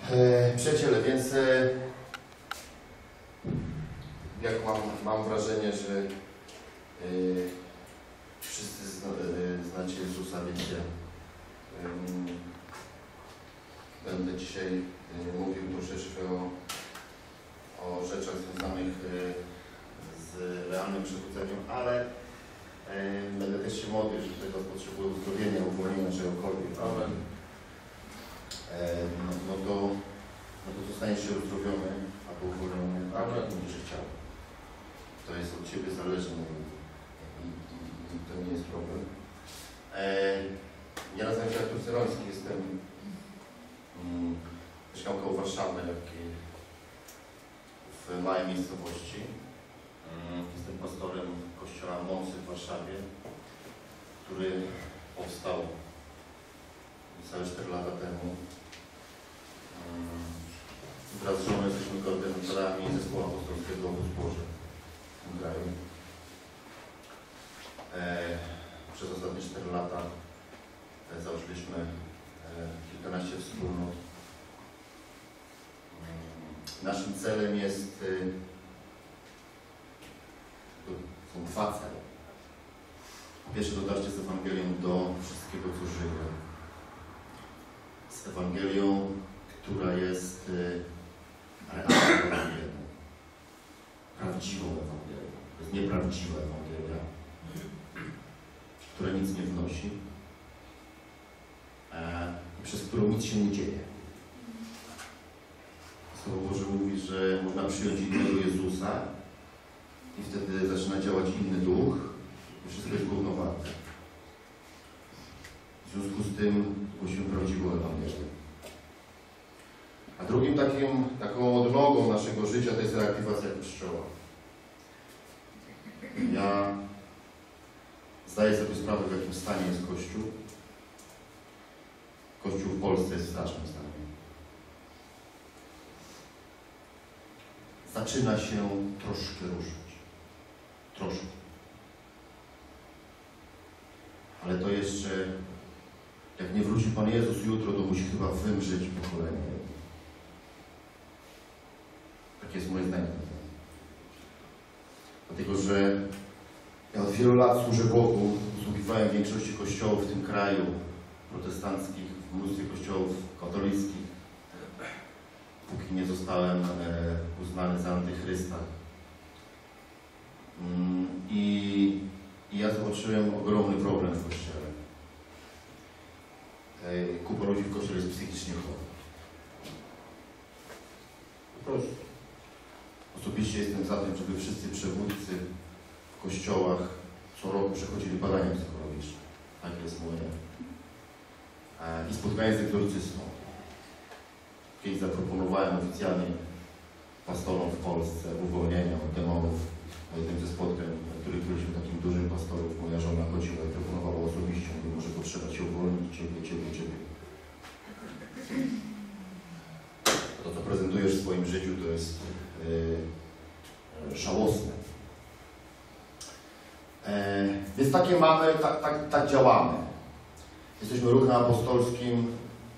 Przyjaciele, więc jak mam wrażenie, że wszyscy znacie Jezusa, wiecie, będę dzisiaj mówił troszeczkę o rzeczach związanych z realnym przebudzeniem, ale będę też się modlił, że ktoś potrzebuje uzdrowienia, uwolnienia czegokolwiek. No to zostaniesz się uzdrowiony albo uwolniony, tak jak będziesz chciał. To jest od Ciebie zależne i to nie jest problem. Ja nazywam się Artur Cyroński, mieszkam koło Warszawy, w małej miejscowości. Jestem pastorem kościoła Mocy w Warszawie, który powstał niecałe 4 lata temu. Wraz z żoną jesteśmy koordynatorami zespołu apostolskiego w Zborze w tym kraju. Przez ostatnie 4 lata założyliśmy kilkanaście wspólnot. Naszym celem są 2 cele. Pierwszy, dotarcie z Ewangelią do wszystkiego, co żyje. Z Ewangelią, która jest realną Ewangelią. Prawdziwą Ewangelią. To jest nieprawdziwa Ewangelia, która nic nie wnosi i przez którą nic się nie dzieje. Słowo Boże mówi, że można przyjąć innego Jezusa i wtedy zaczyna działać inny duch i wszystko jest równowarte. W związku z tym głosimy prawdziwą Ewangelię. A drugim taką odnogą naszego życia to jest reaktywacja Kościoła. Ja zdaję sobie sprawę, w jakim stanie jest Kościół. Kościół w Polsce jest w strasznym stanie. Zaczyna się troszkę ruszyć. Troszkę. Ale to jeszcze, jak nie wróci Pan Jezus jutro, to musi chyba wymrzeć pokolenie. Takie jest moje zdanie. Dlatego, że ja od wielu lat służę Bogu, usługiwałem w większości kościołów w tym kraju, protestanckich, w mnóstwie kościołów katolickich, póki nie zostałem uznany za antychrysta. I ja zobaczyłem ogromny problem w Kościele. Kupa ludzi w Kościele jest psychicznie chora. Po prostu. Osobiście jestem za tym, żeby wszyscy przywódcy w kościołach co roku przechodzili badania psychologiczne. Tak jest moje. I spotkanie z egzorcystą. Kiedyś zaproponowałem oficjalnie pastorom w Polsce uwolnienia od demonów. Na jednym ze spotkań, na których byliśmy takim dużym pastorów, moja żona chodziła i proponowała osobiście, mówi, może potrzeba Cię uwolnić, Ciebie. To, co prezentujesz w swoim życiu, to jest żałosne. Więc takie mamy, tak działamy. Jesteśmy ruchem apostolskim.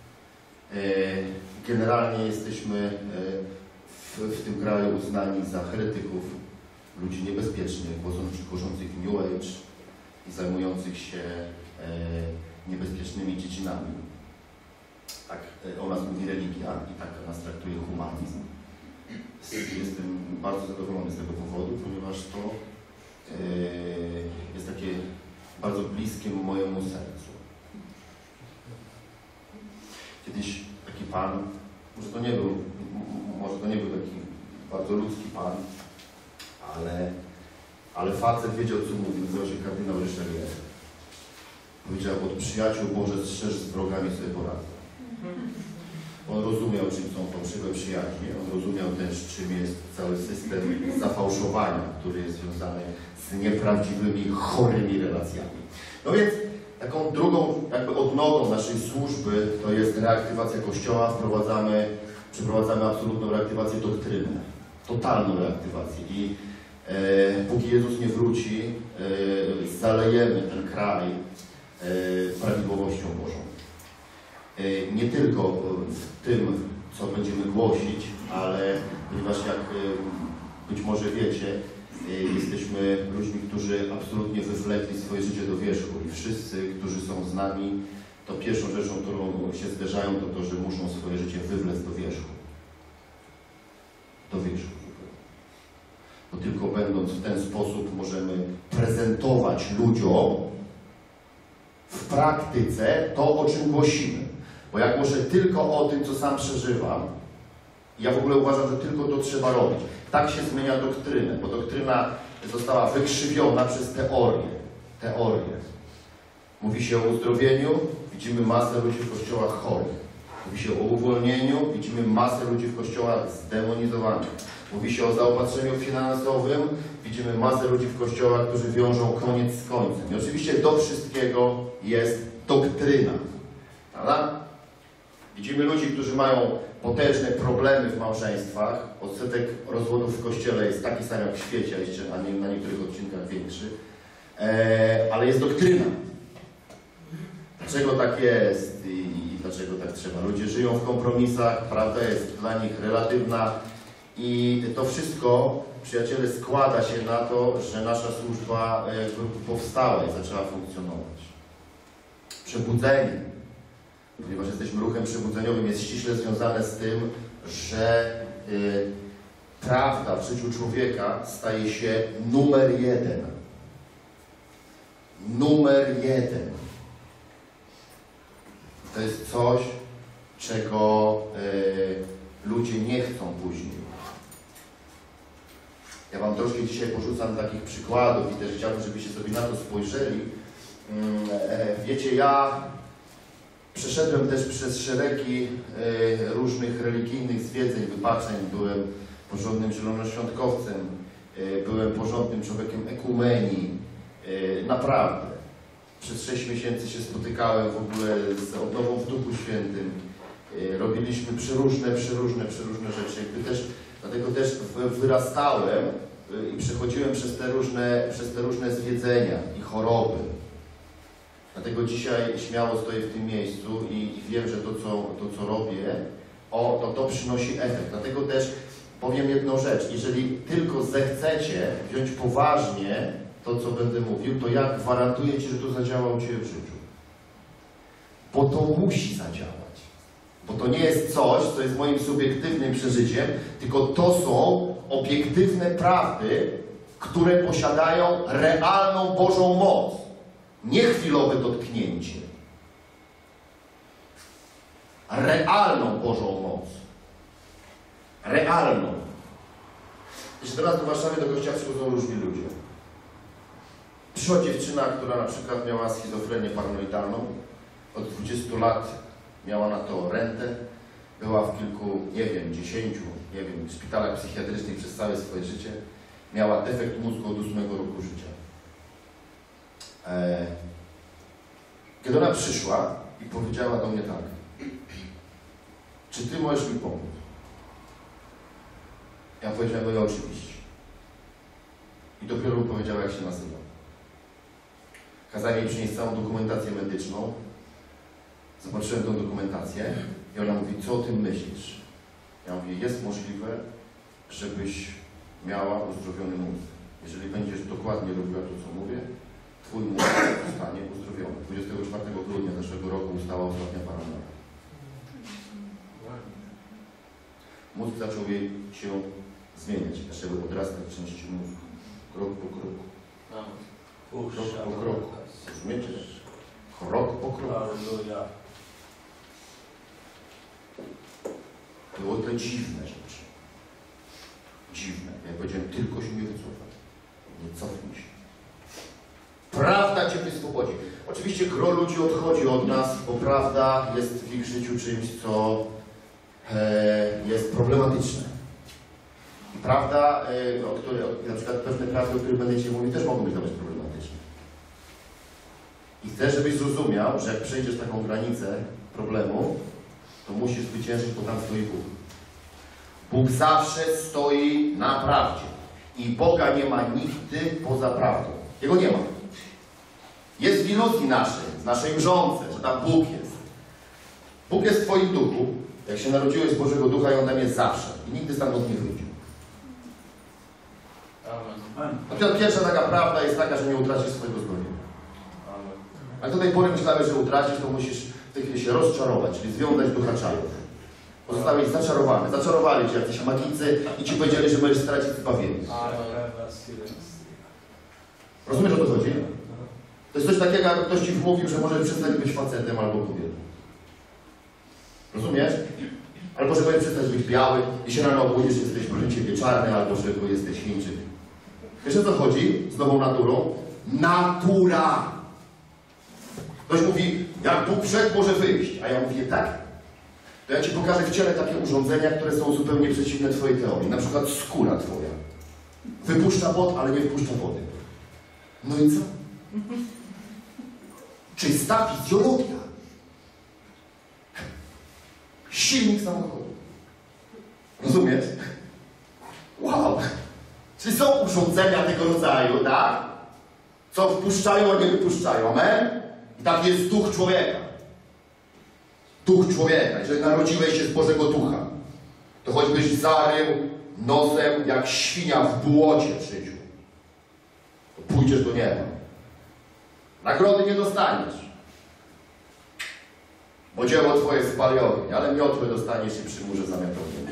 Generalnie jesteśmy w tym kraju uznani za heretyków, ludzi niebezpiecznych, głoszących w New Age i zajmujących się niebezpiecznymi dziedzinami. Tak o nas mówi religia i tak nas traktuje humanizm. Jestem bardzo zadowolony z tego powodu, ponieważ to jest takie bardzo bliskie mojemu sercu. Kiedyś taki pan, może to nie był taki bardzo ludzki pan, ale facet wiedział, co mówi. Nazywał się kardynał Richelieu. Powiedział, od przyjaciół Boże strzeż, z wrogami sobie poradzę. On rozumiał, czym są fałszywe przyjaźnie. On rozumiał też, czym jest cały system zafałszowania, który jest związany z nieprawdziwymi, chorymi relacjami. No więc taką drugą jakby odnogą naszej służby to jest reaktywacja Kościoła. Przeprowadzamy absolutną reaktywację doktryny. Totalną reaktywację. I póki Jezus nie wróci, zalejemy ten kraj prawidłowością Bożą. Nie tylko w tym, co będziemy głosić, ale ponieważ jak być może wiecie, jesteśmy ludźmi, którzy absolutnie wywlekli swoje życie do wierzchu i wszyscy, którzy są z nami, to pierwszą rzeczą, którą się zderzają, to to, że muszą swoje życie wywlec do wierzchu. Do wierzchu. Bo tylko będąc w ten sposób możemy prezentować ludziom w praktyce to, o czym głosimy. Bo jak głoszę tylko o tym, co sam przeżywam, ja w ogóle uważam, że tylko to trzeba robić. Tak się zmienia doktrynę, bo doktryna została wykrzywiona przez teorię. Mówi się o uzdrowieniu, widzimy masę ludzi w kościołach chorych. Mówi się o uwolnieniu, widzimy masę ludzi w kościołach zdemonizowanych. Mówi się o zaopatrzeniu finansowym, widzimy masę ludzi w kościołach, którzy wiążą koniec z końcem. I oczywiście do wszystkiego jest doktryna. Prawda? Widzimy ludzi, którzy mają potężne problemy w małżeństwach. Odsetek rozwodów w kościele jest taki sam jak w świecie, a jeszcze na niektórych odcinkach większy. Ale jest doktryna. Dlaczego tak jest i dlaczego tak trzeba? Ludzie żyją w kompromisach, prawda jest dla nich relatywna i to wszystko, przyjaciele, składa się na to, że nasza służba powstała i zaczęła funkcjonować. Przebudzenie, ponieważ jesteśmy ruchem przebudzeniowym, jest ściśle związane z tym, że prawda w życiu człowieka staje się numer jeden. Numer jeden. To jest coś, czego ludzie nie chcą później. Ja wam troszkę dzisiaj porzucam takich przykładów i też chciałbym, żebyście sobie na to spojrzeli. Wiecie, ja przeszedłem też przez szeregi różnych religijnych zwiedzeń, wypaczeń. Byłem porządnym zielonoświątkowcem, byłem porządnym człowiekiem ekumenii. Naprawdę. Przez 6 miesięcy się spotykałem w ogóle z odnową w Duchu Świętym. Robiliśmy przeróżne rzeczy. Dlatego też wyrastałem i przechodziłem przez te różne zwiedzenia i choroby. Dlatego dzisiaj śmiało stoję w tym miejscu i wiem, że to, co robię, to przynosi efekt. Dlatego też powiem jedną rzecz. Jeżeli tylko zechcecie wziąć poważnie to, co będę mówił, to ja gwarantuję Ci, że to zadziała u Ciebie w życiu. Bo to musi zadziałać. Bo to nie jest coś, co jest moim subiektywnym przeżyciem, tylko to są obiektywne prawdy, które posiadają realną Bożą moc. Nie chwilowe dotknięcie. Realną Bożą moc. Realną. Jeśli teraz do Warszawy, do kościoła przychodzą różni ludzie. Przyszła dziewczyna, która na przykład miała schizofrenię paranoidalną. Od 20 lat miała na to rentę. Była w kilku, 10, szpitalach psychiatrycznych przez całe swoje życie. Miała defekt mózgu od 8 roku życia. Kiedy ona przyszła i powiedziała do mnie tak: czy Ty możesz mi pomóc? Ja powiedziałem: no i oczywiście. I dopiero powiedziała, jak się nazywa. Kazałem jej przynieść całą dokumentację medyczną. Zobaczyłem tą dokumentację i ona mówi: co o tym myślisz? Ja mówię: jest możliwe, żebyś miała uzdrowiony mózg. Jeżeli będziesz dokładnie robiła to, co mówię, Twój mózg zostanie uzdrowiony. 24 grudnia zeszłego roku ustała ostatnia paranoja. Mózg zaczął jej się zmieniać, zaczęły odrastać części mózgu. Krok po kroku. Krok po kroku. Rozumiecie? Krok po kroku. Było to dziwne rzeczy. Dziwne. Jak powiedziałem, tylko się nie wycofaj. Nie cofnij się. Prawda Cię wyswobodzi. Oczywiście gro ludzi odchodzi od nas, bo prawda jest w ich życiu czymś, co jest problematyczne. I prawda, na przykład pewne prawdy, o których będę Ci mówił, też mogą być dla Was problematyczne. I chcę, żebyś zrozumiał, że jak przejdziesz taką granicę problemu, to musisz zwyciężyć, bo tam stoi Bóg. Bóg zawsze stoi na prawdzie. I Boga nie ma nigdy poza prawdą. Jego nie ma. Jest w iluzji naszej, w naszej mrzonce, że tam Bóg jest. Bóg jest w Twoim duchu, Jak się narodziłeś z Bożego Ducha i On tam jest zawsze. I nigdy stamtąd nie wyjdzie. A pierwsza taka prawda jest taka, że nie utracisz swojego zbawienia. A do tej pory myślałeś, że utracisz, to musisz w tej chwili się rozczarować, czyli związać ducha czarów. Pozostałeś zaczarowany. Zaczarowali cię jacyś magicy i ci powiedzieli, że możesz stracić zbawienie. Rozumiesz, o co chodzi? To jest coś takiego, jak ktoś ci wmówił, że możesz przestać być facetem albo kobietą. Rozumiesz? Albo że możesz przestać być biały i się rano obudzisz, że jesteś proszę ciebie czarny, albo że jesteś Chińczyk. Wiesz, o co chodzi z nową naturą? Natura! Ktoś mówi, jak Bóg wszedł, może wyjść. A ja mówię, tak? To ja ci pokażę w ciele takie urządzenia, które są zupełnie przeciwne twojej teorii. Na przykład skóra twoja. Wypuszcza pot, ale nie wpuszcza wody. No i co? Czysta fizjologia. Silnik samochodu. Rozumiesz? Wow! Czyli są urządzenia tego rodzaju, tak? Co wpuszczają, a nie wypuszczają. Amen? I tak jest duch człowieka. Duch człowieka. Jeżeli narodziłeś się z Bożego Ducha, to choćbyś zarył nosem jak świnia w błocie w życiu, to pójdziesz do nieba. Nagrody nie dostaniesz. Bo dzieło twoje spali ogień, ale miotłę dostaniesz i przy murze zamiatowym.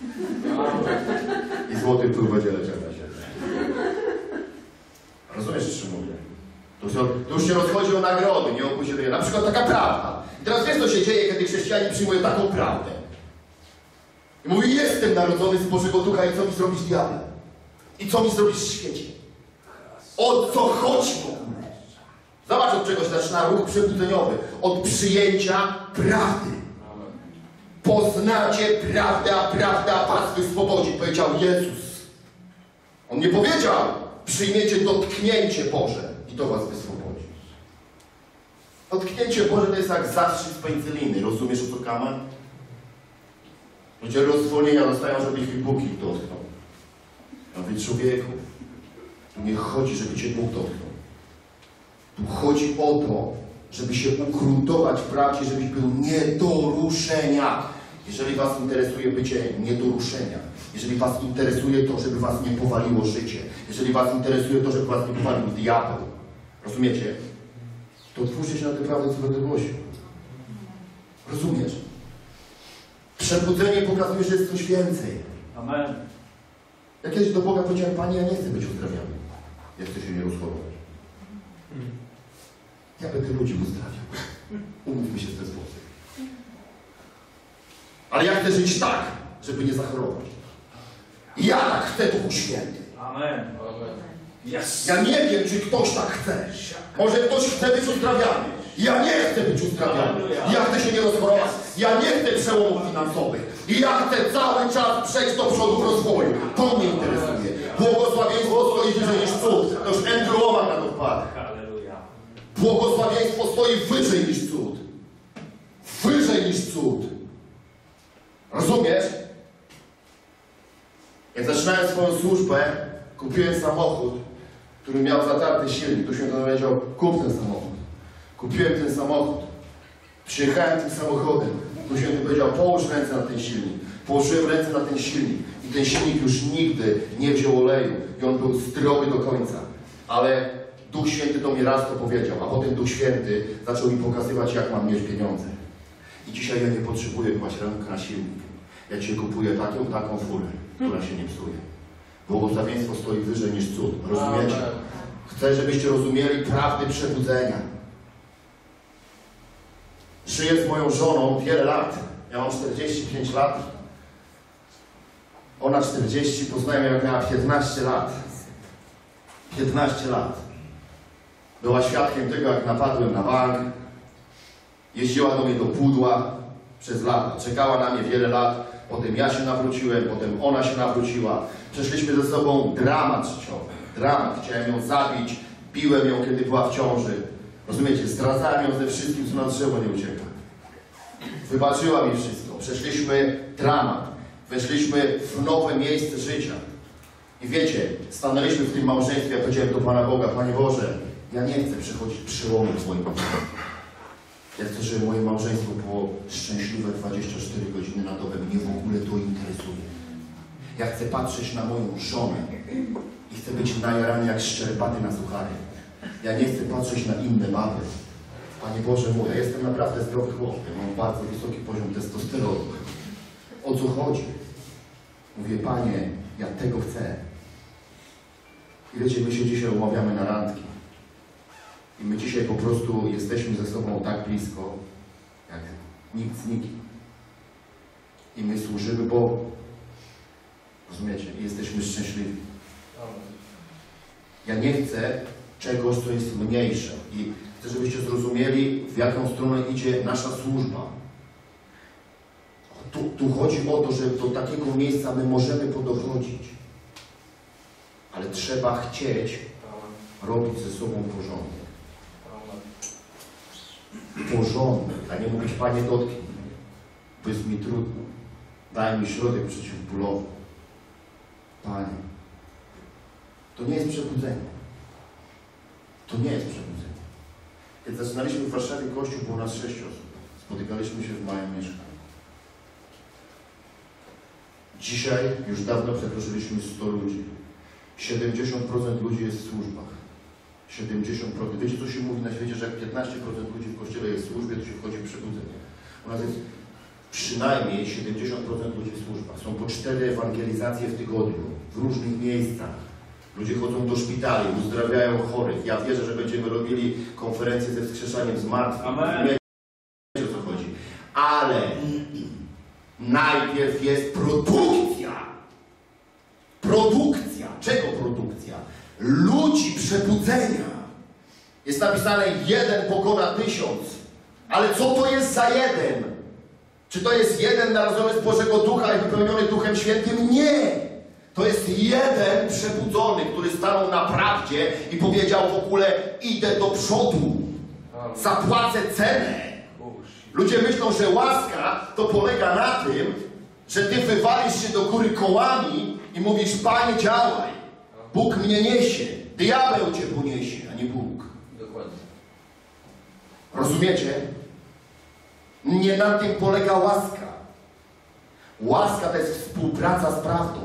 I złoty pył będzie leciał na siebie. Rozumiesz, o czym mówię? To już się rozchodzi o nagrody, nie o posiedzenie. Na przykład taka prawda. I teraz wiesz, co się dzieje, kiedy chrześcijanie przyjmują taką prawdę. I mówi, jestem narodzony z Bożego Ducha i co mi zrobisz, diable? I co mi zrobisz w świecie? O co chodzi w ogóle? Zobacz, od czego się zaczyna ruch przebudzeniowy. Od przyjęcia prawdy. Poznacie prawdę, a prawda was wyswobodzi. Powiedział Jezus. On nie powiedział, przyjmiecie dotknięcie Boże i to was wyswobodzi. Dotknięcie Boże to jest jak zastrzyk z pędzliny. Rozumiesz, o co kaman? Ludzie rozwolnienia dostają, żeby ich Bóg ich dotknął. A wy, człowieku, tu nie chodzi, żeby cię Bóg dotknął. Tu chodzi o to, żeby się ugruntować w prawdzie, żebyś był nie do ruszenia. Jeżeli was interesuje bycie nie do ruszenia, jeżeli was interesuje to, żeby was nie powaliło życie, jeżeli was interesuje to, żeby was nie powalił diabeł, rozumiecie? To otwórzcie się na tę prawdę, co będę głosił. Rozumiesz? Przebudzenie pokazuje, że jest coś więcej. Amen. Ja kiedyś do Boga powiedziałem, Panie, ja nie chcę być uzdrawiany. Ja chcę się nie rozchorować. Ja będę ludzi uzdrawiał. Umówmy się w ten sposób. Ale ja chcę żyć tak, żeby nie zachorować. I ja tak chcę, Duchu Święty. Amen. Yes. Ja nie wiem, czy ktoś tak chce. Może ktoś chce być uzdrawiany. Ja nie chcę być uzdrawiany. Ja chcę się nie rozchorować. Ja nie chcę przełomów finansowych. I ja chcę cały czas przejść do przodu w rozwoju. To mnie interesuje. Błogosławieństwo stoi wyżej niż cud. To już Andrew Womack na to wpadł. Błogosławieństwo stoi wyżej niż cud. Wyżej niż cud. Rozumiesz? Jak zaczynałem swoją służbę, kupiłem samochód, który miał zatarty silnik. Tu się powiedział, kup ten samochód. Kupiłem ten samochód. Przyjechałem tym samochodem. Tu się powiedział, połóż ręce na ten silnik. Położyłem ręce na ten silnik. I ten silnik już nigdy nie wziął oleju. I on był zdrowy do końca. Ale Duch Święty do mnie raz to powiedział, a potem Duch Święty zaczął mi pokazywać, jak mam mieć pieniądze. I dzisiaj ja nie potrzebuję kłaść ręki na silnik. Ja Ci kupuję taką furę, która się nie psuje. Błogosławieństwo stoi wyżej niż cud. Rozumiecie? Chcę, żebyście rozumieli prawdy przebudzenia. Żyję z moją żoną wiele lat. Ja mam 45 lat. Ona 40, poznałem ją jak miała 15 lat. 15 lat. Była świadkiem tego, jak napadłem na bank. Jeździła do mnie do Pudła przez lata. Czekała na mnie wiele lat. Potem ja się nawróciłem, potem ona się nawróciła. Przeszliśmy ze sobą dramat życiowy. Dramat. Chciałem ją zabić. Biłem ją, kiedy była w ciąży. Rozumiecie? Zdradzałem ją ze wszystkim, co na drzewo nie ucieka. Wybaczyła mi wszystko. Przeszliśmy dramat. Weszliśmy w nowe miejsce życia. I wiecie, stanęliśmy w tym małżeństwie. Ja powiedziałem do Pana Boga, Panie Boże, ja nie chcę przechodzić przełomu w swoim małżeństwie. Ja chcę, żeby moje małżeństwo było szczęśliwe 24 godziny na ogóle to interesuje. Ja chcę patrzeć na moją żonę i chcę być najarany jak szczerbaty na suchary. Ja nie chcę patrzeć na inne baby. Panie Boże mój, ja jestem naprawdę zdrowy chłop. Ja mam bardzo wysoki poziom testosteronu. O co chodzi? Mówię, Panie, ja tego chcę. I wiecie, my się dzisiaj umawiamy na randki. I my dzisiaj po prostu jesteśmy ze sobą tak blisko, jak nikt z nikim. I my służymy Bogu. Rozumiecie? I jesteśmy szczęśliwi. Ja nie chcę czegoś, co jest mniejsze. I chcę, żebyście zrozumieli, w jaką stronę idzie nasza służba. Tu chodzi o to, że do takiego miejsca my możemy podochodzić. Ale trzeba chcieć robić ze sobą porządek. Porządek, a nie mówić, Panie, dotknij. Bo jest mi trudno. Daj mi środek przeciwbólowy. Panie, to nie jest przebudzenie. To nie jest przebudzenie. Kiedy zaczynaliśmy w Warszawie kościół, było nas 6 osób. Spotykaliśmy się w małym mieszkaniu. Dzisiaj już dawno przekroczyliśmy 100 ludzi. 70% ludzi jest w służbach. 70%. Wiecie, co się mówi na świecie, że jak 15% ludzi w kościele jest w służbie, to się wchodzi w przebudzenie. U nas jest przynajmniej 70% ludzi w służbach. Są po 4 ewangelizacje w tygodniu, w różnych miejscach. Ludzie chodzą do szpitali, uzdrawiają chorych. Ja wierzę, że będziemy robili konferencję ze wskrzeszaniem zmartwych. Amen. Wiecie, o co chodzi. Ale najpierw jest produkcja. Produkcja. Czego produkcja? Ludzi przebudzenia. Jest napisane 1 pokona 1000. Ale co to jest za 1? Czy to jest 1 narodzony z Bożego Ducha i wypełniony Duchem Świętym? Nie! To jest 1 przebudzony, który stanął na prawdzie i powiedział w ogóle, idę do przodu. Zapłacę cenę. Ludzie myślą, że łaska to polega na tym, że ty wywalisz się do góry kołami i mówisz, Panie, działaj. Bóg mnie niesie. Diabeł cię poniesie, a nie Bóg. Dokładnie. Rozumiecie? Nie na tym polega łaska. Łaska to jest współpraca z prawdą.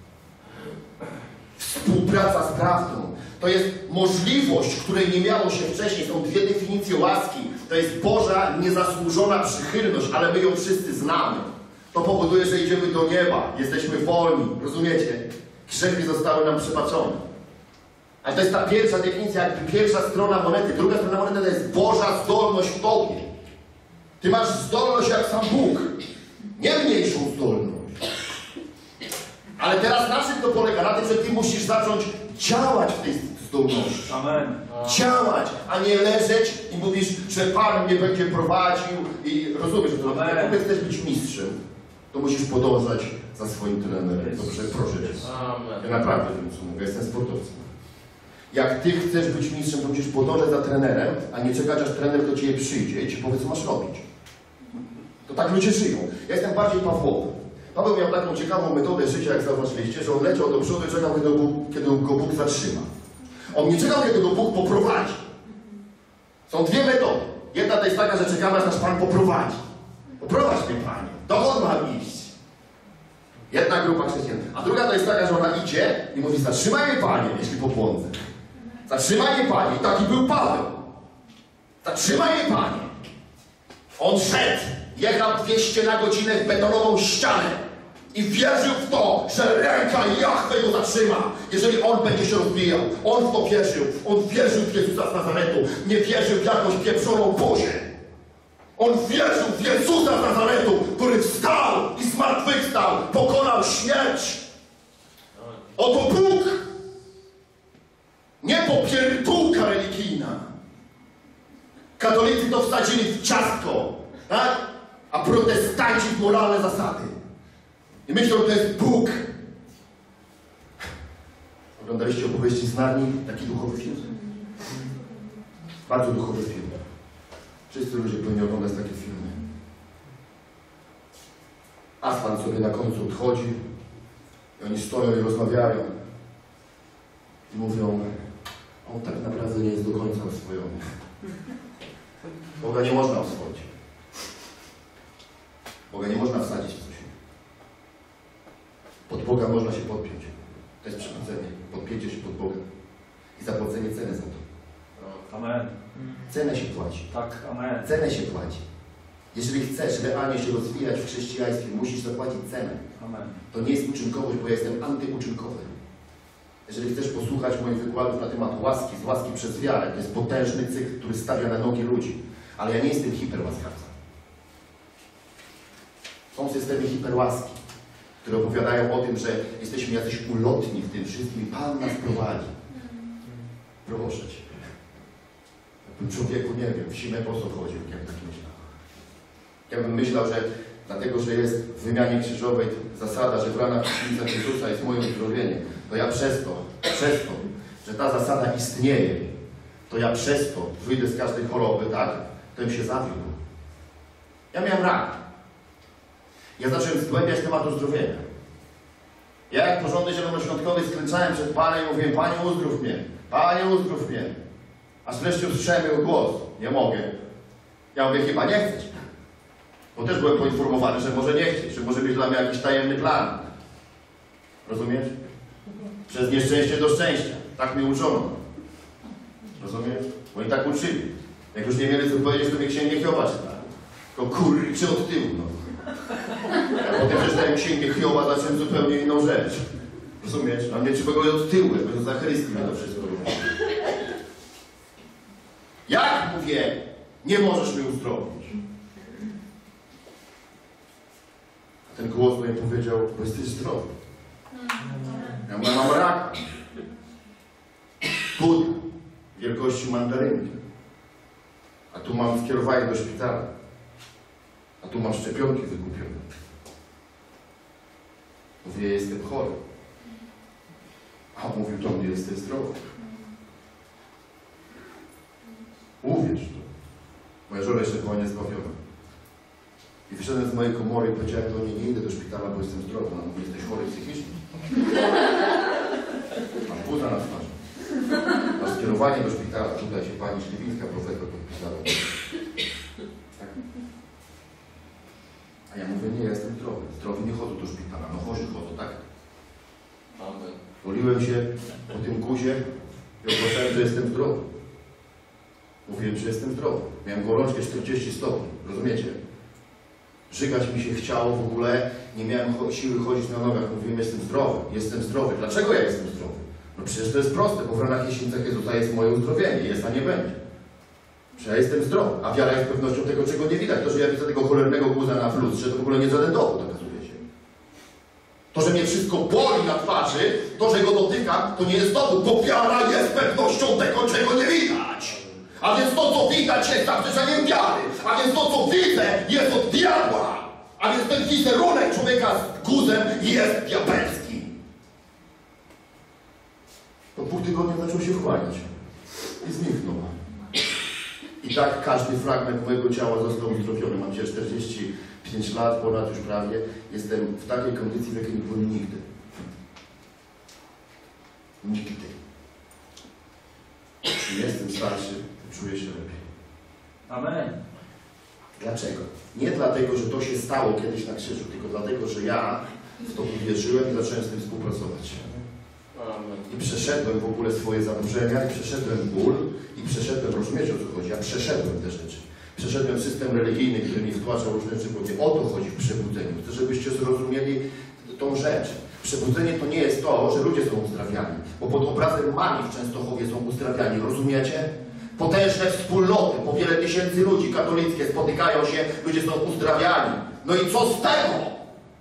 Współpraca z prawdą. To jest możliwość, której nie miało się wcześniej. Są 2 definicje łaski. To jest Boża, niezasłużona przychylność, ale my ją wszyscy znamy. To powoduje, że idziemy do nieba. Jesteśmy wolni. Rozumiecie? Grzechy zostały nam przebaczone. Ale to jest ta pierwsza definicja, jakby pierwsza strona monety. Druga strona monety to jest Boża zdolność w Tobie. Ty masz zdolność jak sam Bóg. Nie mniejszą zdolność. Ale teraz na czym to polega? Na tym, że Ty musisz zacząć działać w tej zdolności. Amen. Działać, a nie leżeć i mówisz, że Pan mnie będzie prowadził i rozumiesz, że to jak chcesz być mistrzem, to musisz podążać za swoim trenerem. Dobrze, proszę Cię. Ja naprawdę wiem, co mówię. Jestem sportowcem. Jak Ty chcesz być mistrzem, to musisz podążać za trenerem, a nie czekać, aż trener do Ciebie przyjdzie i Ci powie, co masz robić. To tak ludzie żyją. Ja jestem bardziej Pawłowy. Paweł miał taką ciekawą metodę życia, jak zauważyliście, że on leciał do przodu i czekał, kiedy go Bóg zatrzyma. On nie czekał, kiedy go Bóg poprowadzi. Są 2 metody. Jedna to jest taka, że czekamy, aż nas Pan poprowadzi. Poprowadź mnie, Panie. Dokąd mam iść? Jedna grupa chrześcijan. A druga to jest taka, że ona idzie i mówi, zatrzymaj mnie, Panie, jeśli pobłądzę. Zatrzymaj mnie, Panie. I taki był Paweł. Zatrzymaj mnie, Panie. On szedł. Jechał 200 na godzinę w betonową ścianę i wierzył w to, że ręka Jahwe go zatrzyma, jeżeli on będzie się rozwijał. On w to wierzył. On wierzył w Jezusa z Nazaretu. Nie wierzył w jakąś pieprzoną Bozię. On wierzył w Jezusa z Nazaretu, który wstał i zmartwychwstał, pokonał śmierć. Oto Bóg. Nie popierdółka religijna. Katolicy to wsadzili w ciastko, tak? A protestanci w moralne zasady. I myślą, że to jest Bóg. Oglądaliście Opowieści z Narni? Taki duchowy film? Bardzo duchowy film. Wszyscy ludzie powinni oglądać takie filmy. Aslan sobie na końcu odchodzi i oni stoją i rozmawiają. I mówią, on tak naprawdę nie jest do końca oswojony. Boga nie można oswoić. Boga nie można wsadzić w coś. Boga można się podpiąć. To jest przebudzenie. Podpięcie się pod Boga. I zapłacenie ceny za to. Amen. Cenę się płaci. Tak, amen. Cenę się płaci. Jeżeli chcesz realnie się rozwijać w chrześcijaństwie, musisz zapłacić cenę. Amen. To nie jest uczynkowość, bo ja jestem antyuczynkowy. Jeżeli chcesz posłuchać moich wykładów na temat łaski, z łaski przez wiarę, to jest potężny cykl, który stawia na nogi ludzi. Ale ja nie jestem hiperłaskawcą. Są systemy hiperłaski, które opowiadają o tym, że jesteśmy jacyś ulotni w tym wszystkim i Pan nas prowadzi. Proszę Cię. Jakbym człowieku, nie wiem, w zimę po co chodził, jak tak myślał. Ja bym myślał, że dlatego, że jest w wymianie krzyżowej zasada, że w ranach krzyżowca Jezusa jest moje uzdrowienie, to ja przez to, że ta zasada istnieje, to ja przez to wyjdę z każdej choroby, tak? To bym się zawiódł. Ja miałem rak. Ja zacząłem zgłębiać temat uzdrowienia. Ja jak porządny zielonoświątkowy skręcałem przed Panem i mówiłem: Panie, uzdrów mnie. Panie, uzdrów mnie. Aż wreszcie usłyszałem jego głos. Nie mogę. Ja mówię: chyba nie chcesz. Bo też byłem poinformowany, że może nie chcieć, że może być dla mnie jakiś tajemny plan. Rozumiesz? Przez nieszczęście do szczęścia. Tak mnie uczono. Rozumiesz? Bo oni tak uczyli. Jak już nie mieli co powiedzieć, to mnie księgę Hioba czytali. Tylko kurczę od tyłu, no. A potem przeczytałem księgę Hioba, zacząłem zupełnie inną rzecz. Rozumiesz? A mnie trzeba go od tyłu, bo za Chrystus na to wszystko robi. Jak mówię, nie możesz mnie uzdrowić? A ten głos do mnie powiedział: bo jesteś zdrowy. Ja mówię: mam raka. Pud wielkości mandarynki. A tu mam skierowanie do szpitala. A tu mam szczepionki wykupione. Mówię: jestem chory. A on mówił do mnie: jesteś zdrowy. Uwierz to. Moja żona jeszcze była niezbawiona. I wyszedłem z mojej komory i powiedziałem do niej: nie idę do szpitala, bo jestem zdrowy. Ona mówi: jesteś chory psychicznie. Mam puza na twarzy. Masz skierowanie do szpitala. Tutaj się pani Śliwińska, profesor, podpisała. Tak? A ja mówię: nie, ja jestem zdrowy. Zdrowi nie chodzą do szpitala. No chorzy chodzą, tak? Poliłem się po tym guzie i ogłaszałem, że jestem zdrowy. Mówiłem, że jestem zdrowy. Miałem gorączkę 40 stopni. Rozumiecie? Żygać mi się chciało w ogóle. Nie miałem siły chodzić na nogach. Mówiłem: jestem zdrowy. Jestem zdrowy. Dlaczego ja jestem zdrowy? No przecież to jest proste, bo w ranach jesińcach Jezusa jest moje uzdrowienie. Jest, a nie będzie. Przecież ja jestem zdrowy. A wiara jest pewnością tego, czego nie widać. To, że ja widzę tego cholernego guza na lustrze, to w ogóle nie żaden dowód, okazuje się. To, że mnie wszystko boli na twarzy, to, że go dotykam, to nie jest dowód, bo wiara jest pewnością tego, czego nie widać. A więc to, co widać, jest zaprzeczeniem wiary. A więc to, co widzę, jest od diabła. A więc ten wizerunek człowieka z guzem jest diabelski. Po 2 tygodniach zaczął się wchłaniać. I zniknął. I tak każdy fragment mojego ciała został uzdrowiony. Mam dzisiaj 45 lat, ponad już prawie. Jestem w takiej kondycji, w jakiej nie byłem nigdy. Nigdy. Jestem starszy, czuję się lepiej. Amen. Dlaczego? Nie dlatego, że to się stało kiedyś na krzyżu, tylko dlatego, że ja w to uwierzyłem i zacząłem z tym współpracować. I przeszedłem w ogóle swoje zaburzenia, i przeszedłem ból, i przeszedłem, rozumiecie, o co chodzi, ja przeszedłem te rzeczy. Przeszedłem system religijny, który mi wtłaczał różne rzeczy, bo o to chodzi w przebudzeniu. Chcę, żebyście zrozumieli tą rzecz. Przebudzenie to nie jest to, że ludzie są uzdrawiani, bo pod obrazem magii w Częstochowie są uzdrawiani, rozumiecie? Potężne wspólnoty, po wiele tysięcy ludzi katolickie spotykają się, ludzie są uzdrawiani. No i co z tego?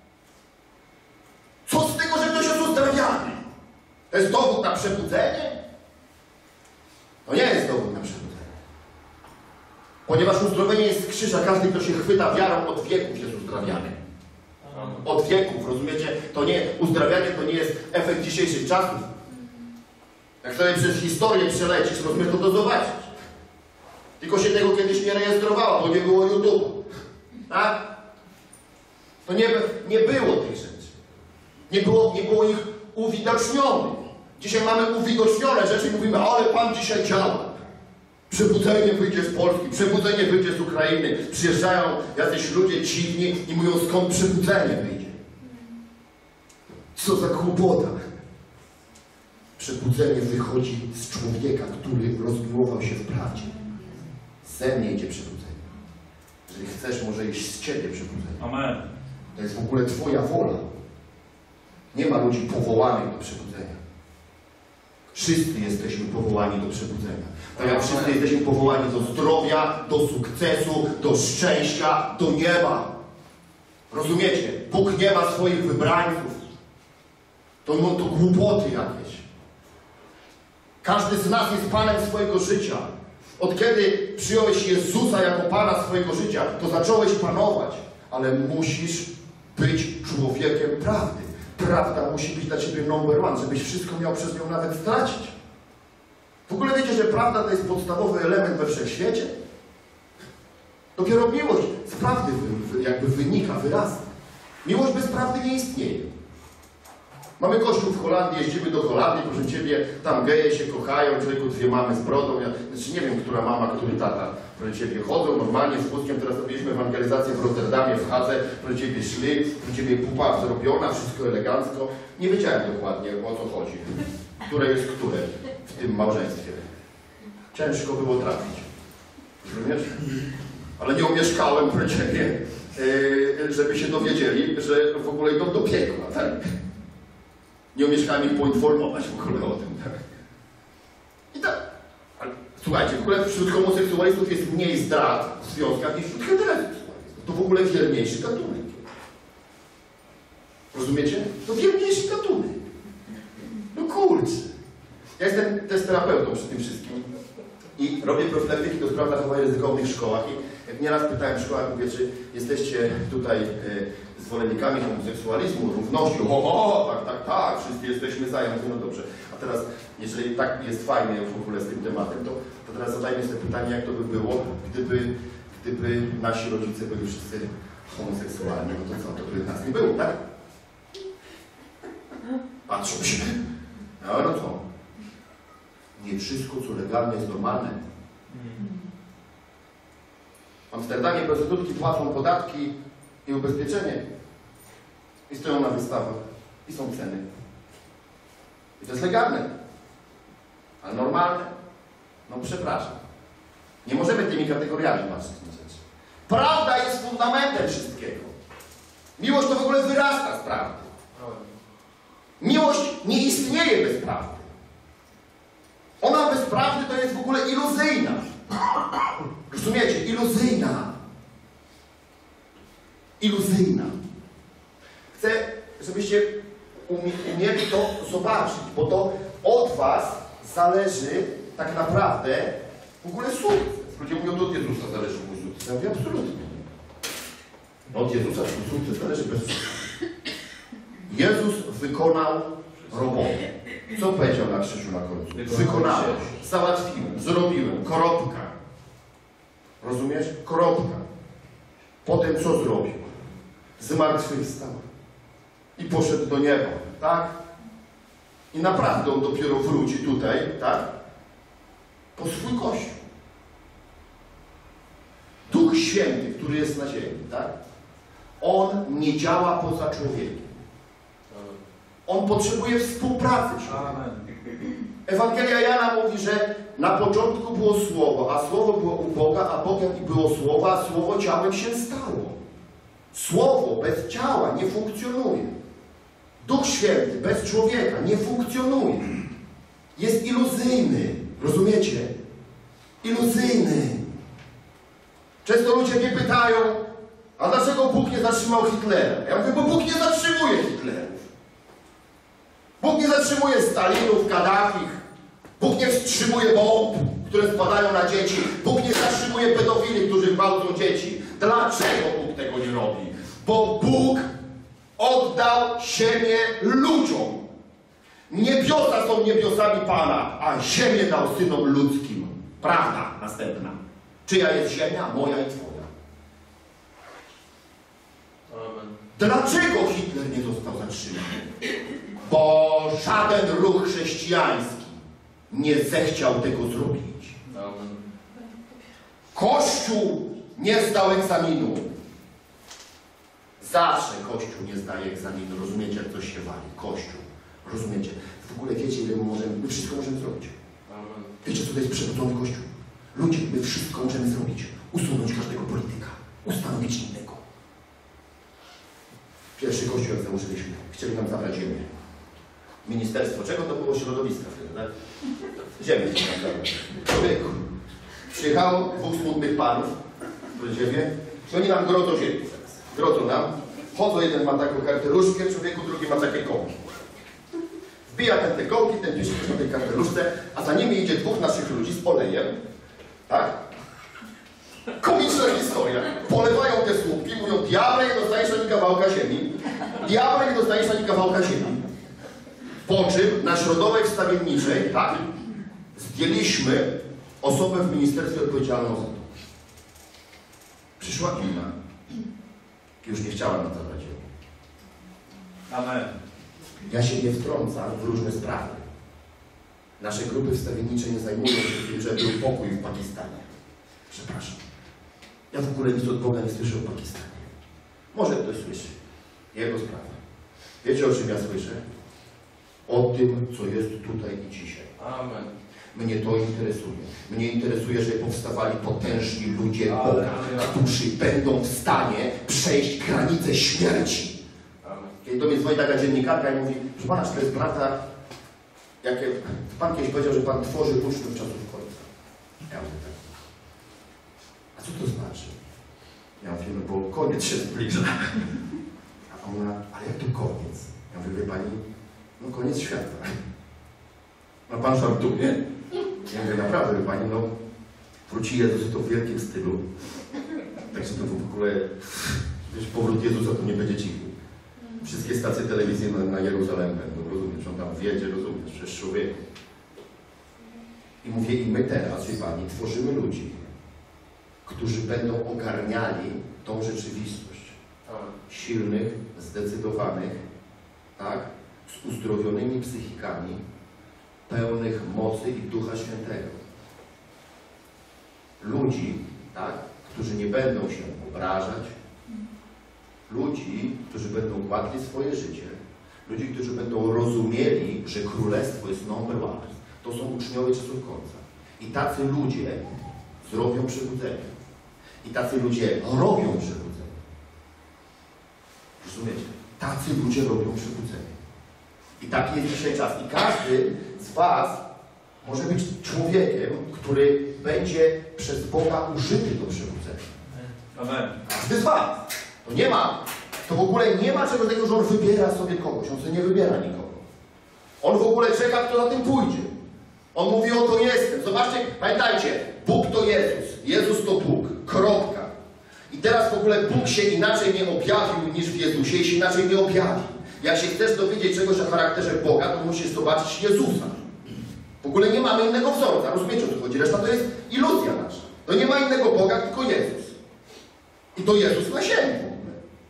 Co z tego, że ktoś jest uzdrawiany? To jest dowód na przebudzenie? To nie jest dowód na przebudzenie. Ponieważ uzdrowienie jest z krzyża, każdy, kto się chwyta wiarą, od wieków jest uzdrawiany. Od wieków, rozumiecie? To nie, uzdrawianie to nie jest efekt dzisiejszych czasów. Jak sobie przez historię przelecisz, rozumiesz, to zobaczysz. Tylko się tego kiedyś nie rejestrowało, bo nie było YouTube. Tak? To nie było tych rzeczy. Nie było ich uwidocznionych. Dzisiaj mamy uwidocznione rzeczy i mówimy: ale Pan dzisiaj działa. Przebudzenie wyjdzie z Polski, przebudzenie wyjdzie z Ukrainy. Przyjeżdżają jacyś ludzie dziwni i mówią: skąd przebudzenie wyjdzie? Co za głupota. Przebudzenie wychodzi z człowieka, który rozmiłował się w prawdzie. Ze mnie idzie przebudzenie. Jeżeli chcesz, może iść z ciebie przebudzenie. Amen. To jest w ogóle twoja wola. Nie ma ludzi powołanych do przebudzenia. Wszyscy jesteśmy powołani do przebudzenia. Tak jak wszyscy jesteśmy powołani do zdrowia, do sukcesu, do szczęścia, do nieba. Rozumiecie? Bóg nie ma swoich wybrańców. To głupoty jakieś. Każdy z nas jest Panem swojego życia. Od kiedy przyjąłeś Jezusa jako Pana swojego życia, to zacząłeś panować. Ale musisz być człowiekiem prawdy. Prawda musi być dla ciebie number one, żebyś wszystko miał przez nią nawet stracić. W ogóle wiecie, że prawda to jest podstawowy element we wszechświecie? Dopiero miłość z prawdy jakby wynika, wyrasta. Miłość bez prawdy nie istnieje. Mamy kościół w Holandii, jeździmy do Holandii, proszę Ciebie, tam geje się kochają, człowieku, dwie mamy z brodą. Znaczy nie wiem, która mama, który tata, proszę Ciebie, chodzą normalnie z wózkiem. Teraz robiliśmy ewangelizację w Rotterdamie, w Hadze, proszę Ciebie, szli, proszę Ciebie, pupa zrobiona, wszystko elegancko. Nie wiedziałem dokładnie, o co chodzi. Które jest które w tym małżeństwie. Ciężko było trafić. Rozumiesz? Ale nie umieszkałem, proszę Ciebie, żeby się dowiedzieli, że w ogóle idą do piekła, tak? Nie umieszkałem ich poinformować w ogóle o tym, tak? I tak. Ale, słuchajcie, w ogóle wśród homoseksualistów jest mniej zdrad w związkach niż wśród heteroseksualistów. To w ogóle wierniejszy gatunek. Rozumiecie? To wierniejszy gatunek. No kurczę. Ja jestem też terapeutą przy tym wszystkim i robię profilaktyki do spraw zachowań ryzykownych w szkołach. I jak nieraz pytałem w szkołach, mówię, czy jesteście tutaj zwolennikami homoseksualizmu, równości, tak, wszyscy jesteśmy za. Ja mówię, no dobrze, a teraz, jeżeli tak jest fajnie w ogóle z tym tematem, to teraz zadajmy sobie pytanie, jak to by było, gdyby nasi rodzice byli wszyscy homoseksualni, no to co, to by nas nie było, tak? Patrzą się, no co? Nie wszystko, co legalne, jest normalne. W Amsterdamie prostytutki płacą podatki i ubezpieczenie. I stoją na wystawach. I są ceny. I to jest legalne. Ale normalne? No przepraszam. Nie możemy tymi kategoriami patrzeć na rzeczy. Prawda jest fundamentem wszystkiego. Miłość to w ogóle wyrasta z prawdy. Miłość nie istnieje bez prawdy. Ona bez prawdy to jest w ogóle iluzyjna. Rozumiecie? Iluzyjna. Iluzyjna. Chcę, żebyście umieli to zobaczyć, bo to od was zależy tak naprawdę w ogóle sukces. Ludzie mówią, to od Jezusa zależy mój sukces. Ja mówię, absolutnie nie. Od Jezusa mój sukces zależy bez sukcesu. Jezus wykonał robotę. Co powiedział na krzyżu na końcu? Wykonałem, załatwiłem, zrobiłem, kropka. Rozumiesz? Kropka. Potem co zrobił? Zmartwychwstał. I poszedł do nieba, tak? I naprawdę on dopiero wróci tutaj, tak? Po swój Kościół. Duch Święty, który jest na ziemi, tak? On nie działa poza człowiekiem. On potrzebuje współpracy człowieka. Ewangelia Jana mówi, że na początku było Słowo, a Słowo było u Boga, a Bogiem było Słowo, a Słowo ciałem się stało. Słowo bez ciała nie funkcjonuje. Duch Święty bez człowieka nie funkcjonuje. Jest iluzyjny. Rozumiecie? Iluzyjny. Często ludzie mnie pytają, a dlaczego Bóg nie zatrzymał Hitlera? Ja mówię, bo Bóg nie zatrzymuje Hitlerów. Bóg nie zatrzymuje Stalinów, Kaddafich. Bóg nie wstrzymuje bomb, które spadają na dzieci. Bóg nie zatrzymuje pedofili, którzy gwałcą dzieci. Dlaczego Bóg tego nie robi? Bo Bóg oddał siebie ludziom. Niebiosa są niebiosami Pana, a ziemię dał synom ludzkim. Prawda następna. Czyja jest ziemia? Moja i twoja. Amen. Dlaczego Hitler nie został zatrzymany? Bo żaden ruch chrześcijański nie zechciał tego zrobić. Amen. Kościół nie zdał egzaminu. Zawsze Kościół nie zdaje egzaminu, rozumiecie, jak coś się wali. Kościół, rozumiecie? W ogóle wiecie, ile my wszystko możemy zrobić. Wiecie, co to jest przebudzony Kościół? Ludzie, my wszystko możemy zrobić. Usunąć każdego polityka. Ustanowić innego. Pierwszy Kościół, jak założyliśmy, chcieli nam zabrać ziemię. Ministerstwo, czego to było? Środowiska wtedy, tak? Ziemię chcieli nam zabrać. Człowieku. Przyjechało dwóch smutnych panów do ziemię i oni nam grodzą ziemię. Grodzą nam. Chodzą, jeden ma taką karteluszkę, człowieku, drugi ma takie kołki. Wbija ten te kołki, ten pisze na tej karteluszce, a za nimi idzie dwóch naszych ludzi z olejem. Tak? Komiczna historia. Polewają te słupki, mówią, diable, nie dostajesz ani kawałka ziemi. Diable, nie dostajesz ani kawałka ziemi. Po czym na środowek stawienniczej, tak, zdjęliśmy osobę w ministerstwie odpowiedzialną za to. Przyszła inna. Już nie chciała nam zabrać ziemi. Amen. Ja się nie wtrącam w różne sprawy. Nasze grupy wstawiennicze nie zajmują się tym, że był pokój w Pakistanie. Przepraszam. Ja w ogóle nic od Boga nie słyszę o Pakistanie. Może ktoś słyszy. Jego sprawa. Wiecie, o czym ja słyszę? O tym, co jest tutaj i dzisiaj. Amen. Mnie to interesuje. Mnie interesuje, że powstawali potężni ludzie Boga, którzy będą w stanie przejść granicę śmierci. Kiedy do mnie dzwoni taka dziennikarka i mówi, że Pana, czy to jest prawda, jakie... Pan kiedyś powiedział, że Pan tworzy uczniów czasów końca. Ja mówię tak. A co to znaczy? Ja mówię, no bo koniec się zbliża. A ona, ale jak to koniec? Ja mówię, wie Pani, no koniec świata. No Pan żartuje? Ja mówię, naprawdę, wie Pani, no wróci Jezus i to w wielkim stylu. Także to w ogóle, wiesz, powrót Jezusa to nie będzie cichy. Wszystkie stacje telewizyjne na Jeruzalem będą, rozumiesz, on tam wiedzie, rozumiesz, przez człowieku. I mówię, i my teraz, wie Pani, tworzymy ludzi, którzy będą ogarniali tą rzeczywistość. Silnych, zdecydowanych, tak, z uzdrowionymi psychikami, pełnych mocy i Ducha Świętego. Ludzi, tak, którzy nie będą się obrażać, ludzi, którzy będą kładli swoje życie, ludzi, którzy będą rozumieli, że Królestwo jest number one. To są uczniowie czasów końca. I tacy ludzie zrobią przebudzenie. I tacy ludzie robią przebudzenie. Rozumiecie? Tacy ludzie robią przebudzenie. I taki jest dzisiaj czas. I każdy z was może być człowiekiem, który będzie przez Boga użyty do przebudzenia. Amen. Każdy z was. To nie ma. To w ogóle nie ma czegoś takiego, że on wybiera sobie kogoś. On sobie nie wybiera nikogo. On w ogóle czeka, kto za tym pójdzie. On mówi, oto jestem. Zobaczcie, pamiętajcie, Bóg to Jezus. Jezus to Bóg. Kropka. I teraz w ogóle Bóg się inaczej nie objawił niż w Jezusie i się inaczej nie objawi. Jak się chcesz dowiedzieć czegoś o charakterze Boga, to musisz zobaczyć Jezusa. W ogóle nie mamy innego wzorca. Rozumiecie, o co chodzi? Reszta to jest iluzja nasza. To nie ma innego Boga, tylko Jezus. I to Jezus na ziemi w ogóle.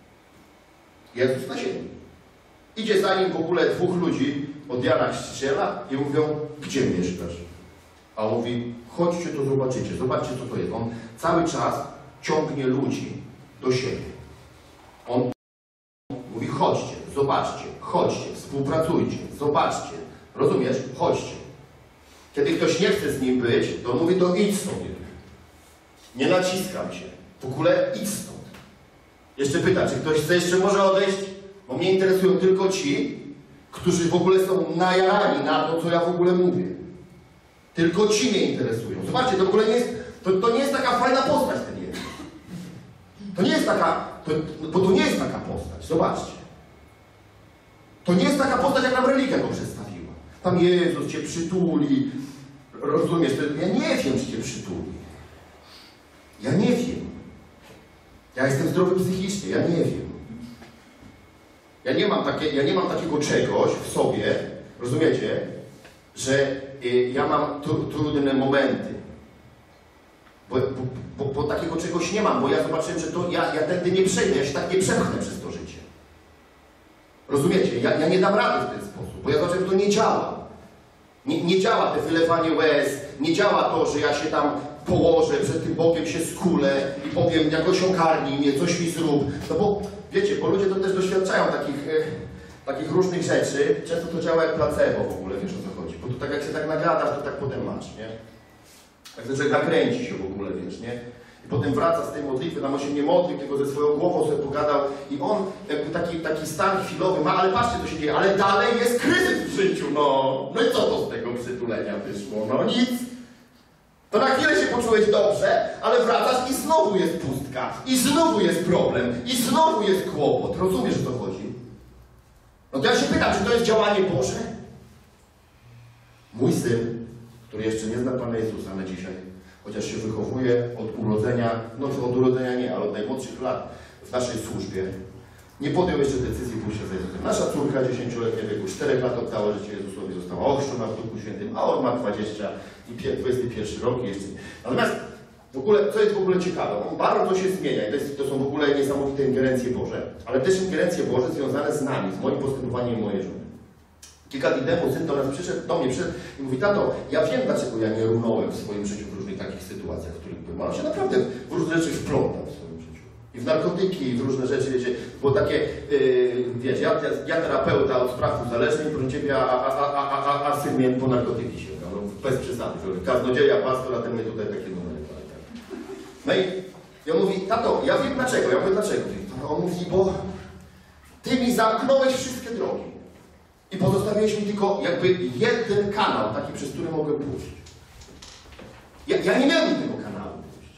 Jezus na ziemi. Idzie za nim w ogóle dwóch ludzi od Jana Chrzciciela i mówią, gdzie mieszkasz? A on mówi, chodźcie, to zobaczycie. Zobaczcie, co to jest. On cały czas ciągnie ludzi do siebie. On mówi, chodźcie, zobaczcie, współpracujcie, zobaczcie. Rozumiesz? Chodźcie. Kiedy ktoś nie chce z nim być, to mówi, to idź sobie. Nie naciskam się. W ogóle idź stąd. Jeszcze pyta, czy ktoś chce jeszcze może odejść? Bo mnie interesują tylko ci, którzy w ogóle są najarani na to, co ja w ogóle mówię. Tylko ci mnie interesują. Zobaczcie, to w ogóle nie jest, to nie jest taka fajna postać ten Jezus. To nie jest taka, bo to nie jest taka postać. Zobaczcie. To nie jest taka postać, jak nam religia go przedstawiła. Tam Jezus cię przytuli. Rozumiesz? Ja nie wiem, czy cię przytuli. Ja nie wiem. Ja jestem zdrowy psychicznie, ja nie wiem. Ja nie mam takiego czegoś w sobie, rozumiecie, że ja mam trudne momenty. Bo takiego czegoś nie mam, bo ja zobaczyłem, że to ja tędy nie przejdę, ja się tak nie przepchnę przez to życie. Rozumiecie? Ja nie dam rady w ten sposób, bo ja zobaczyłem, że to nie działa. Nie działa te wylewanie łez, nie działa to, że ja się tam położę, przed tym Bogiem się skulę i powiem, jakoś ogarnij mnie, coś mi zrób. No bo Wiecie, bo ludzie to też doświadczają takich różnych rzeczy. Często to działa jak placebo w ogóle, wiesz o co chodzi. Bo to tak jak się tak nagradasz, to tak potem masz, nie? Tak to człowiek nakręci się w ogóle, wiesz, nie? I potem wraca z tej modlitwy, tam on się nie modli, tylko ze swoją głową sobie pogadał i on jakby taki stan chwilowy ma, ale patrzcie co się dzieje, ale dalej jest kryzys w życiu, no i co to z tego przytulenia wyszło? No nic. To na chwilę się poczułeś dobrze, ale wracasz i znowu jest pustka, i znowu jest problem, i znowu jest kłopot. Rozumiesz, o co chodzi? No to ja się pytam, czy to jest działanie Boże? Mój syn, który jeszcze nie zna Pana Jezusa na dzisiaj, chociaż się wychowuje od urodzenia, no od urodzenia nie, ale od najmłodszych lat w naszej służbie, nie podjął jeszcze decyzji pójścia za Jezusem. Nasza córka 10-letnia wieku, 4 lat oddała życie Jezusowi, została ochrzczona w Duchu Świętym, a on ma 20 i 21 rok i jeszcze. Natomiast w ogóle, co jest w ogóle ciekawe, on bardzo się zmienia i to są w ogóle niesamowite ingerencje Boże, ale też ingerencje Boże związane z nami, z moim postępowaniem i mojej żony. Kilka dni temu syn do mnie przyszedł i mówi: tato, ja wiem, dlaczego ja nie runąłem w swoim życiu w różnych takich sytuacjach, w których byłem. On się naprawdę w różne rzeczy wplątał w swoim życiu. I w narkotyki, i w różne rzeczy, wiecie, było takie, wiecie, ja terapeuta od spraw uzależnień, proszę ciebie, a syn mnie po narkotyki sięgał. No, bez przesady, kaznodzieja, pastor, a ten mnie tutaj takie numery. No i on mówi: tato, ja wiem dlaczego. Ja mówię: dlaczego? On mówi: bo ty mi zamknąłeś wszystkie drogi. I pozostawiłeś mi tylko jakby jeden kanał, taki, przez który mogę pójść. Ja nie miałem tego kanału pójść.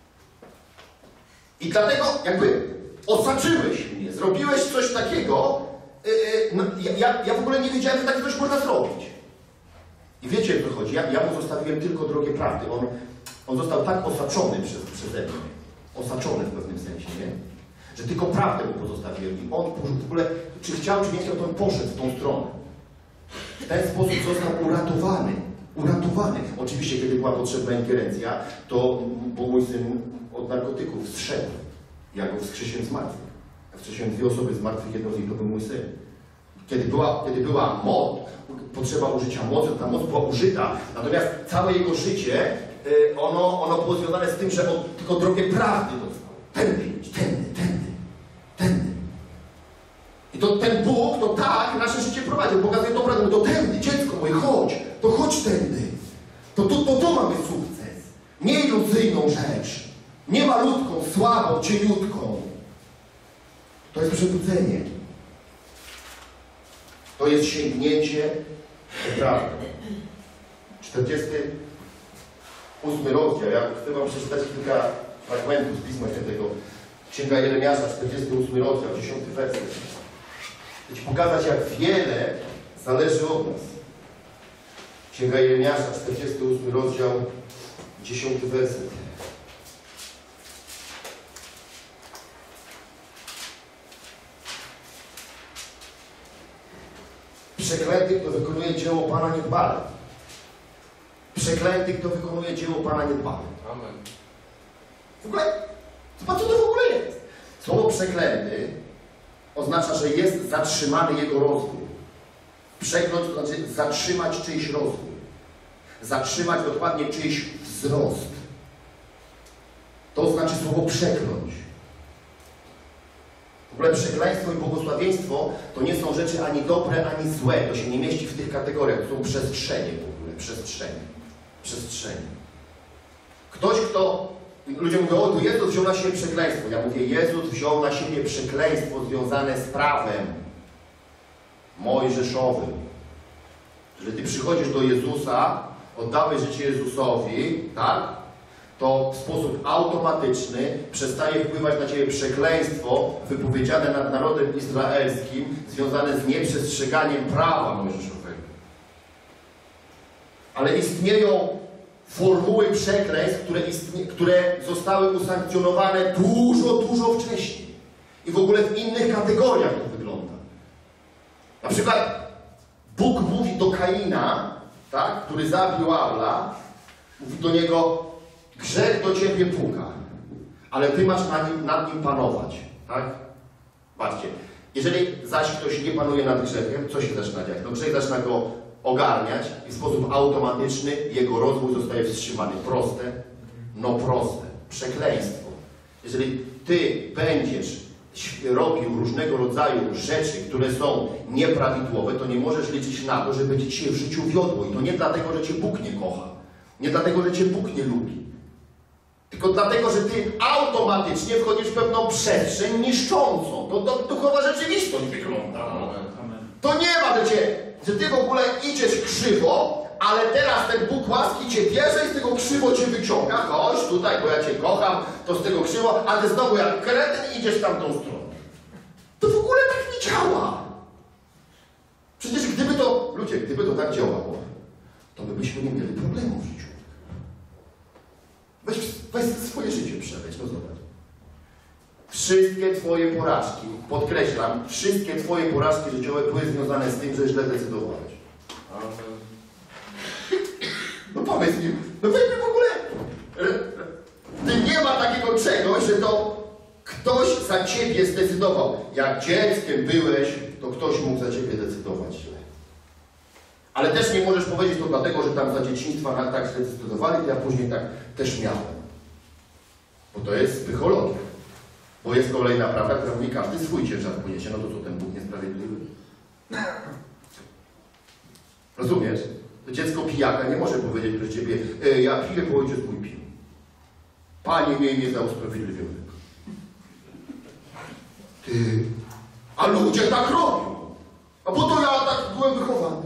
I dlatego jakby osaczyłeś mnie, zrobiłeś coś takiego, no, ja w ogóle nie wiedziałem, że takie coś można zrobić. I wiecie, jak to chodzi? Ja mu zostawiłem tylko drogę prawdy. On został tak osaczony przeze mnie. Osaczony w pewnym sensie, nie? Że tylko prawdę mu pozostawiłem i on w ogóle, czy chciał, czy nie chciał, to on poszedł w tą stronę. W ten sposób został uratowany. Uratowany. Oczywiście, kiedy była potrzebna ingerencja, to bo mój syn od narkotyków zszedł. Ja go wskrzesiłem z martwych. Ja wskrzesiłem 2 osoby z martwych, jedną z nich to był mój syn. Kiedy była moc, potrzeba użycia mocy, ta moc była użyta, natomiast całe jego życie, ono było związane z tym, że on tylko drogę prawdy dostał. Tędy. I to ten Bóg, to tak nasze życie prowadził. Pokazuje to prawdę. To tędy, dziecko moje, chodź tędy. To mamy sukces. Nie iluzyjną rzecz. Nie malutką, słabą, cieniutką. To jest przebudzenie. To jest sięgnięcie do prawdy. 48 rozdział. Ja chcę wam przeczytać kilka fragmentów z Pisma Świętego. Księga Jeremiasza, 48 rozdział, 10 werset. Chcę ci pokazać, jak wiele zależy od nas. Księga Jeremiasza, 48 rozdział, 10 werset. Przeklęty, kto wykonuje dzieło Pana niedbale. Przeklęty, kto wykonuje dzieło Pana niedbale. Amen. W ogóle, zobacz, co to w ogóle jest. Słowo przeklęty oznacza, że jest zatrzymany jego rozwój. Przekląć to znaczy zatrzymać czyjś rozwój. Zatrzymać dokładnie czyjś wzrost. To znaczy słowo przekląć. W ogóle przekleństwo i błogosławieństwo to nie są rzeczy ani dobre, ani złe. To się nie mieści w tych kategoriach. To są przestrzenie w ogóle. Przestrzenie. Ktoś, kto... Ludzie mówią: o, to Jezus wziął na siebie przekleństwo. Ja mówię: Jezus wziął na siebie przekleństwo związane z prawem mojżeszowym. Jeżeli ty przychodzisz do Jezusa, oddałeś życie Jezusowi, tak? To w sposób automatyczny przestaje wpływać na ciebie przekleństwo wypowiedziane nad narodem izraelskim, związane z nieprzestrzeganiem prawa mojżeszowego. Ale istnieją formuły przekleństw, które zostały usankcjonowane dużo wcześniej. I w ogóle w innych kategoriach to wygląda. Na przykład Bóg mówi do Kaina, tak, który zabił Abla, mówi do niego: grzech do ciebie puka, ale ty masz nad nim panować. Tak? Patrzcie, jeżeli zaś ktoś nie panuje nad grzechem, co się zaczyna dziać? No grzech zaczyna go ogarniać i w sposób automatyczny jego rozwój zostaje wstrzymany. Proste? No proste. Przekleństwo. Jeżeli ty będziesz robił różnego rodzaju rzeczy, które są nieprawidłowe, to nie możesz liczyć na to, że będzie ci się w życiu wiodło. I to nie dlatego, że cię Bóg nie kocha. Nie dlatego, że cię Bóg nie lubi. Tylko dlatego, że ty automatycznie wchodzisz w pewną przestrzeń niszczącą. To duchowa rzeczywistość wygląda. To nie ma, że ty w ogóle idziesz krzywo, ale teraz ten Bóg łaski cię bierze i z tego krzywo cię wyciąga. Chodź tutaj, bo ja cię kocham, to z tego krzywo, a ty znowu jak kretyn idziesz w tamtą stronę. To w ogóle tak nie działa. Przecież gdyby to tak działało, to my byśmy nie mieli problemu w życiu. Weź swoje życie przeweź, no zobacz. Wszystkie twoje porażki, podkreślam, wszystkie twoje porażki życiowe były związane z tym, że źle decydowałeś. No powiedz mi, no weźmy w ogóle, nie ma takiego czegoś, że to ktoś za ciebie zdecydował. Jak dzieckiem byłeś, to ktoś mógł za ciebie decydować źle. Ale też nie możesz powiedzieć to dlatego, że tam za dzieciństwa tak źle zdecydowali, to ja później tak też miałem. Bo to jest psychologia. Bo jest kolejna prawda, która mówi, każdy swój ciężar poniesie. No to co, ten Bóg niesprawiedliwy? Rozumiesz? To dziecko pijaka nie może powiedzieć do ciebie, ja piję, bo ojciec mój pił. Panie, miej mnie za usprawiedliwionego. Ty, a ludzie tak robią. A bo to ja tak byłem wychowany.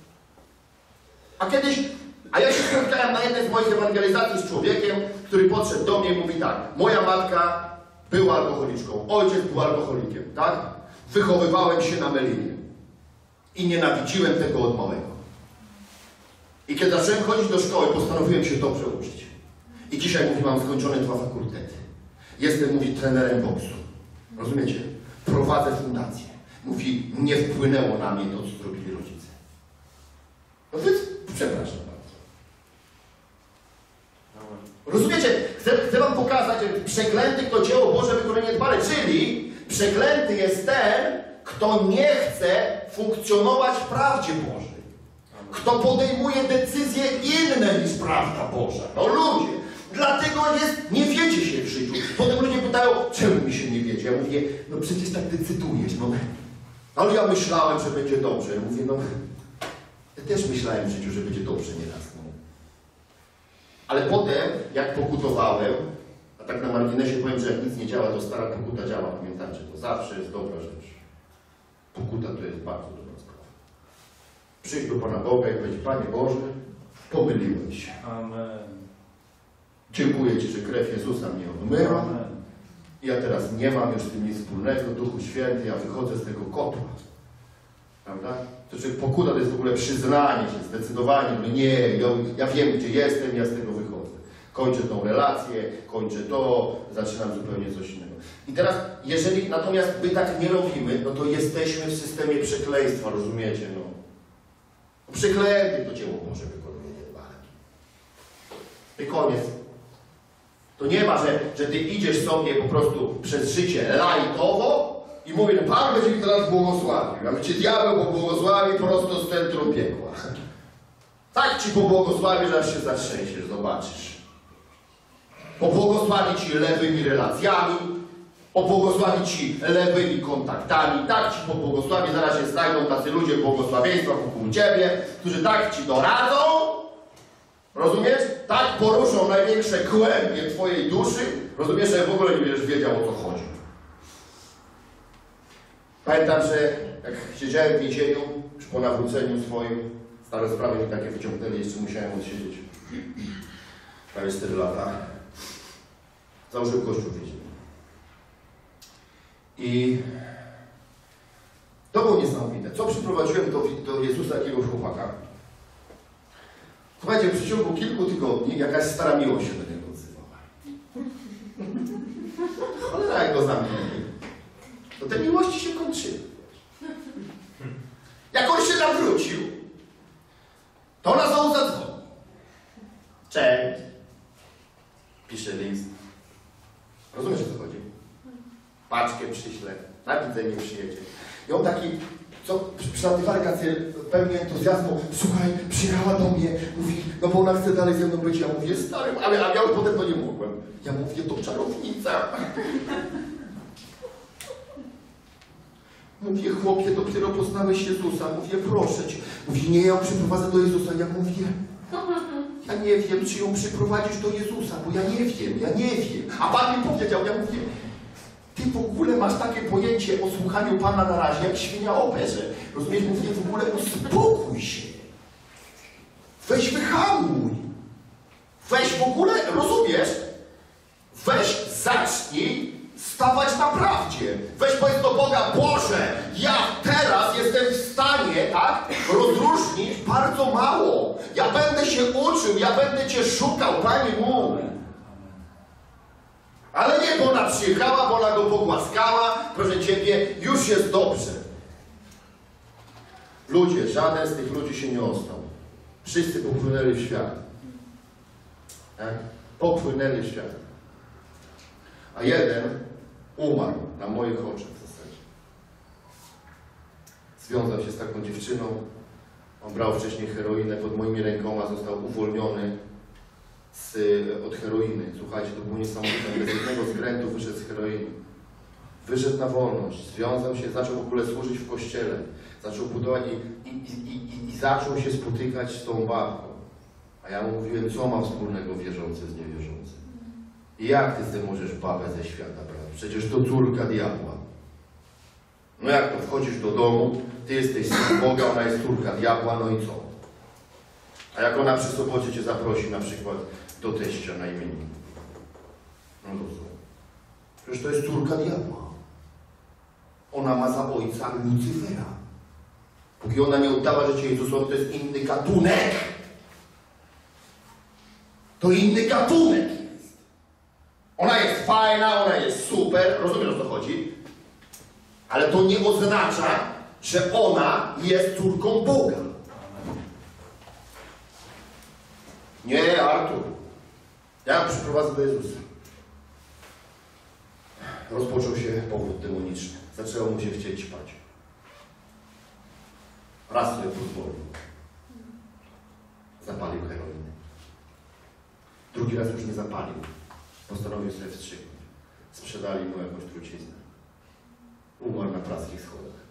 A ja się spotkałem na jednej z moich ewangelizacji z człowiekiem, który podszedł do mnie i mówi tak, moja matka była alkoholiczką, ojciec był alkoholikiem, tak? Wychowywałem się na melinie i nienawidziłem tego od małego. I kiedy zacząłem chodzić do szkoły, postanowiłem się dobrze uczyć. I dzisiaj, mówi, mam skończone 2 fakultety. Jestem, mówi, trenerem boksu. Rozumiecie? Prowadzę fundację. Mówi, nie wpłynęło na mnie to, co zrobili rodzice. No więc, przepraszam bardzo. Rozumiecie? Chcę wam pokazać, że przeklęty to dzieło Boże wykonanie dbale. Czyli przeklęty jest ten, kto nie chce funkcjonować w prawdzie Bożej. Kto podejmuje decyzje inne niż prawda Boża. No ludzie, dlatego nie wiedzie się w życiu. Potem ludzie pytają, czemu mi się nie wiedzie? Ja mówię, no przecież tak decydujesz. No. Ale ja myślałem, że będzie dobrze. Ja mówię, no ja też myślałem w życiu, że będzie dobrze nieraz. No. Ale potem, jak pokutowałem, a tak na marginesie powiem, że jak nic nie działa, to stara pokuta działa. Pamiętajcie, to zawsze jest dobra rzecz. Pokuta to jest bardzo dobra sprawa. Przyjdź do Pana Boga i powiedz, Panie Boże, pomyliłem się. Amen. Dziękuję Ci, że krew Jezusa mnie odmyła. Amen. Ja teraz nie mam już z tym nic wspólnego, Duchu Święty, ja wychodzę z tego kotła. Prawda? To znaczy pokuta to jest w ogóle przyznanie się, zdecydowanie, że nie, ja wiem, gdzie jestem, ja z tego wychodzę. Kończę tą relację, kończę to, zaczynam zupełnie coś innego. I teraz, jeżeli natomiast my tak nie robimy, no to jesteśmy w systemie przekleństwa, rozumiecie? No. Przeklęty to dzieło Boże wykonuje niedbale. I koniec. To nie ma, że ty idziesz sobie po prostu przez życie lajtowo i mówisz, że Pan będzie mi teraz błogosławił. A cię diabeł pobłogosławi prosto z centrum piekła. Tak ci pobłogosławi, że aż się zatrzęsiesz, zobaczysz. Pobłogosławi ci lewymi relacjami, pobłogosławi ci lewymi kontaktami, tak ci pobłogosławi, zaraz się znajdą tacy ludzie błogosławieństwa wokół ciebie, którzy tak ci doradzą, rozumiesz? Tak poruszą największe głębie twojej duszy, rozumiesz, że w ogóle nie będziesz wiedział, o co chodzi. Pamiętam, że jak siedziałem w więzieniu, już po nawróceniu swoim, stare sprawy mi takie wyciągnęli, jeszcze musiałem odsiedzieć prawie 4 lata. Założył kościół w więzieniu. I to było niesamowite. Co przyprowadziłem do Jezusa jakiegoś chłopaka? Słuchajcie, w przeciągu kilku tygodni jakaś stara miłość się do niego odzywała. Cholera, jak go zamienili. To te miłości się kończyły. Jak on się nawrócił, to ona znowu zadzwoni. Cześć. Pisze list. Rozumiesz, o co chodzi? Paczkę przyślę, na widzenie przyjedzie. I on taki, co przy wakacje pełni entuzjazmu, słuchaj, przyjechała do mnie, mówi, no bo ona chce dalej ze mną być. Ja mówię, stary, ale ja już potem to nie mogłem. Ja mówię, to czarownica. Mówię, chłopie, dopiero poznałeś Jezusa. Mówię, proszę cię. Mówi, nie, ja ją przyprowadzę do Jezusa. Ja mówię, ja nie wiem, czy ją przyprowadzisz do Jezusa, bo ja nie wiem. A Pan mi powiedział, ja mówię, ty w ogóle masz takie pojęcie o słuchaniu Pana na razie, jak świnia o operze. Rozumiesz? Mówię, w ogóle uspokój się. Weź wyhamuj. Weź w ogóle, rozumiesz? Weź zacznij stawać na prawdzie. Weź powiedz do Boga, Boże, ja teraz jestem w stanie, tak, rozróżnić bardzo mało. Ja będę się uczył, ja będę Cię szukał, Panie mój. Ale nie, bo ona przyjechała, bo ona go pogłaskała, proszę Ciebie, już jest dobrze. Ludzie, żaden z tych ludzi się nie ostał. Wszyscy popłynęli w świat. Tak? Popłynęli w świat. A jeden umarł na moich oczach w zasadzie. Związał się z taką dziewczyną. On brał wcześniej heroinę, pod moimi rękoma został uwolniony od heroiny. Słuchajcie, to było niesamowite. Bez jednego skrętu wyszedł z heroiny. Wyszedł na wolność, związał się, zaczął w ogóle służyć w kościele. Zaczął budować i zaczął się spotykać z tą babką. A ja mu mówiłem, co ma wspólnego wierzący z niewierzącym? I jak ty możesz babę ze świata brać? Przecież to córka diabła. No jak to, wchodzisz do domu, ty jesteś syn Boga, ona jest córka diabła, no i co? A jak ona przy sobocie cię zaprosi na przykład do teścia na imieniu? No to co? Przecież to jest córka diabła. Ona ma za ojca Lucyfera. Póki ona nie oddała życia Jezusowi, to jest inny gatunek. To inny gatunek jest. Ona jest fajna, ona jest super, rozumiesz, o co chodzi? Ale to nie oznacza, że ona jest córką Boga. Nie, Artur. Ja ją przyprowadzę do Jezusa. Rozpoczął się powód demoniczny. Zaczęło mu się chcieć spać. Raz sobie pozwolił. Zapalił heroinę. Drugi raz już nie zapalił. Postanowił sobie wstrzyknąć. Sprzedali mu jakąś truciznę. Umarł na praskich schodach.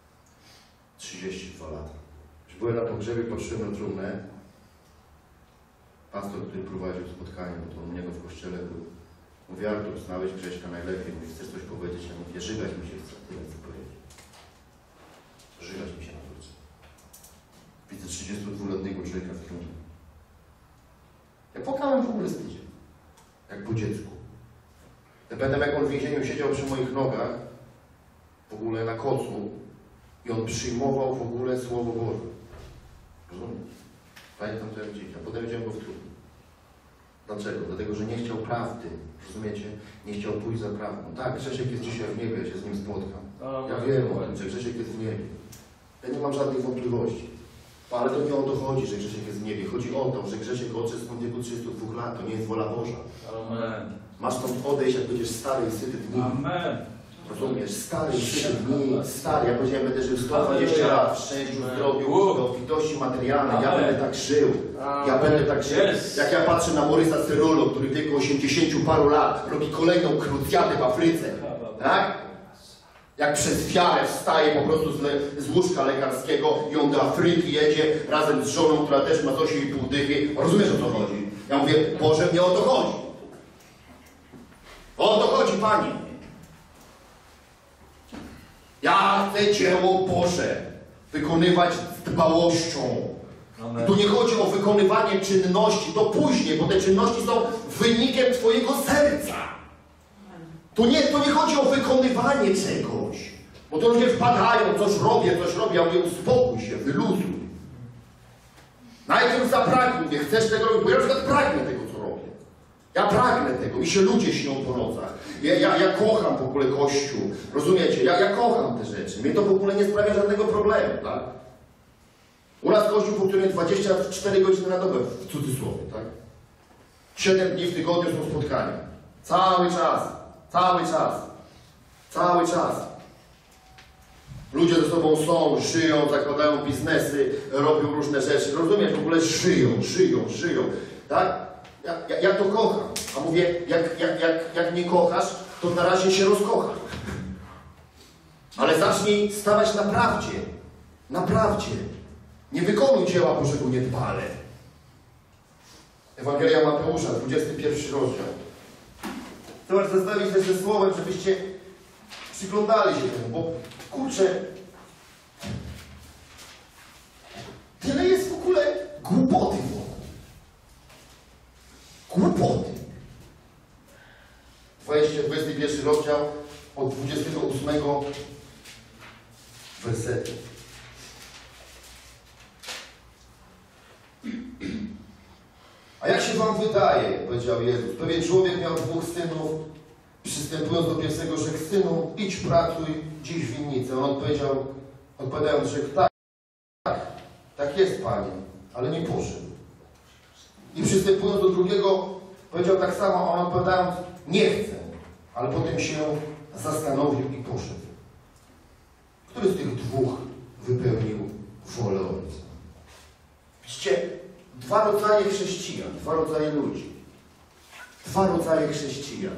32 lata. Już byłem na pogrzebie, patrzyłem na trumnę. Pastor, który prowadził spotkanie, bo to u niego w kościele był. Mówi, Artur, znałeś Grześka najlepiej. Mówi, chcesz coś powiedzieć? Ja mówię, żygać mi się chce. Tyle chcę powiedzieć. Żygać mi się na wrócę. Widzę 32-letniego człowieka w trumnie. Ja płakałem w ogóle z tydzień. Jak po dziecku. Ja pamiętam, jak on w więzieniu siedział przy moich nogach, w ogóle na kocu, i on przyjmował w ogóle Słowo Boże. Rozumiesz? Pamiętam to jak dziś, a potem widziałem go w trumnie. Dlaczego? Dlatego, że nie chciał prawdy. Rozumiecie? Nie chciał pójść za prawdą. Tak, Grzesiek jest dzisiaj w niebie, ja się z nim spotkam. Ja wiem o tym, że Grzesiek jest w niebie. Ja nie mam żadnych wątpliwości. Ale to nie o to chodzi, że Grzesiek jest w niebie. Chodzi o to, że Grzesiek odszedł w wieku 32 lat. To nie jest wola Boża. Amen. Masz stąd odejść, jak będziesz stary i syty dni. Amen. Rozumiesz? Stary i syty dni. Stary. Ja powiedziałem, będę żył 120 lat w szczęściu, w zdrowiu, w obfitości materialnej. Ja będę tak żył. Ja będę tak żył. Jak ja patrzę na Maurice'a Cerullo, który w wieku 80 paru lat robi kolejną krucjatę w Afryce. Tak? Jak przez wiarę wstaje po prostu z łóżka lekarskiego i on do Afryki jedzie razem z żoną, która też ma coś i pół dychy. Rozumiesz, o co chodzi? Ja mówię, Boże, mnie o to chodzi. O to chodzi, Panie. Ja chcę dzieło Boże wykonywać z dbałością. Amen. Tu nie chodzi o wykonywanie czynności, to później, bo te czynności są wynikiem Twojego serca. To nie chodzi o wykonywanie czegoś. Bo to ludzie wpadają, coś robię. Ja mówię, uspokój się, wyluzuj. Najpierw zapragnij, mówię, chcesz tego robić, bo ja na przykład pragnę tego, co robię. Ja pragnę tego, mi się ludzie śnią po nocach. Ja kocham w ogóle Kościół, rozumiecie? Ja kocham te rzeczy. Mnie to w ogóle nie sprawia żadnego problemu, tak? U nas Kościół funkcjonuje 24 godziny na dobę, w cudzysłowie, tak? 7 dni w tygodniu są spotkania. Cały czas. Ludzie ze sobą są, żyją, zakładają biznesy, robią różne rzeczy. Rozumiesz? W ogóle żyją. Tak? Ja to kocham. A mówię, jak nie kochasz, to na razie się rozkochasz. Ale zacznij stawać na prawdzie. Na prawdzie. Nie wykonuj dzieła Bożego niedbale. Ewangelia Mateusza, 21 rozdział. Zobacz, zestawić też ze słowem, żebyście przyglądali się temu, bo kurczę, tyle jest w ogóle głupoty wokół. Głupoty. 21 rozdział od 28 wersetu. A jak się wam wydaje, powiedział Jezus, pewien człowiek miał 2 synów, przystępując do pierwszego rzekł: synu, idź pracuj dziś w winnicy. On odpowiadając, rzekł: tak jest, Panie, ale nie poszedł. I przystępując do drugiego, powiedział tak samo, a on odpowiadając: nie chcę, ale potem się zastanowił i poszedł. Który z tych 2 wypełnił wolę Ojca? Widzicie, 2 rodzaje chrześcijan, 2 rodzaje ludzi. 2 rodzaje chrześcijan.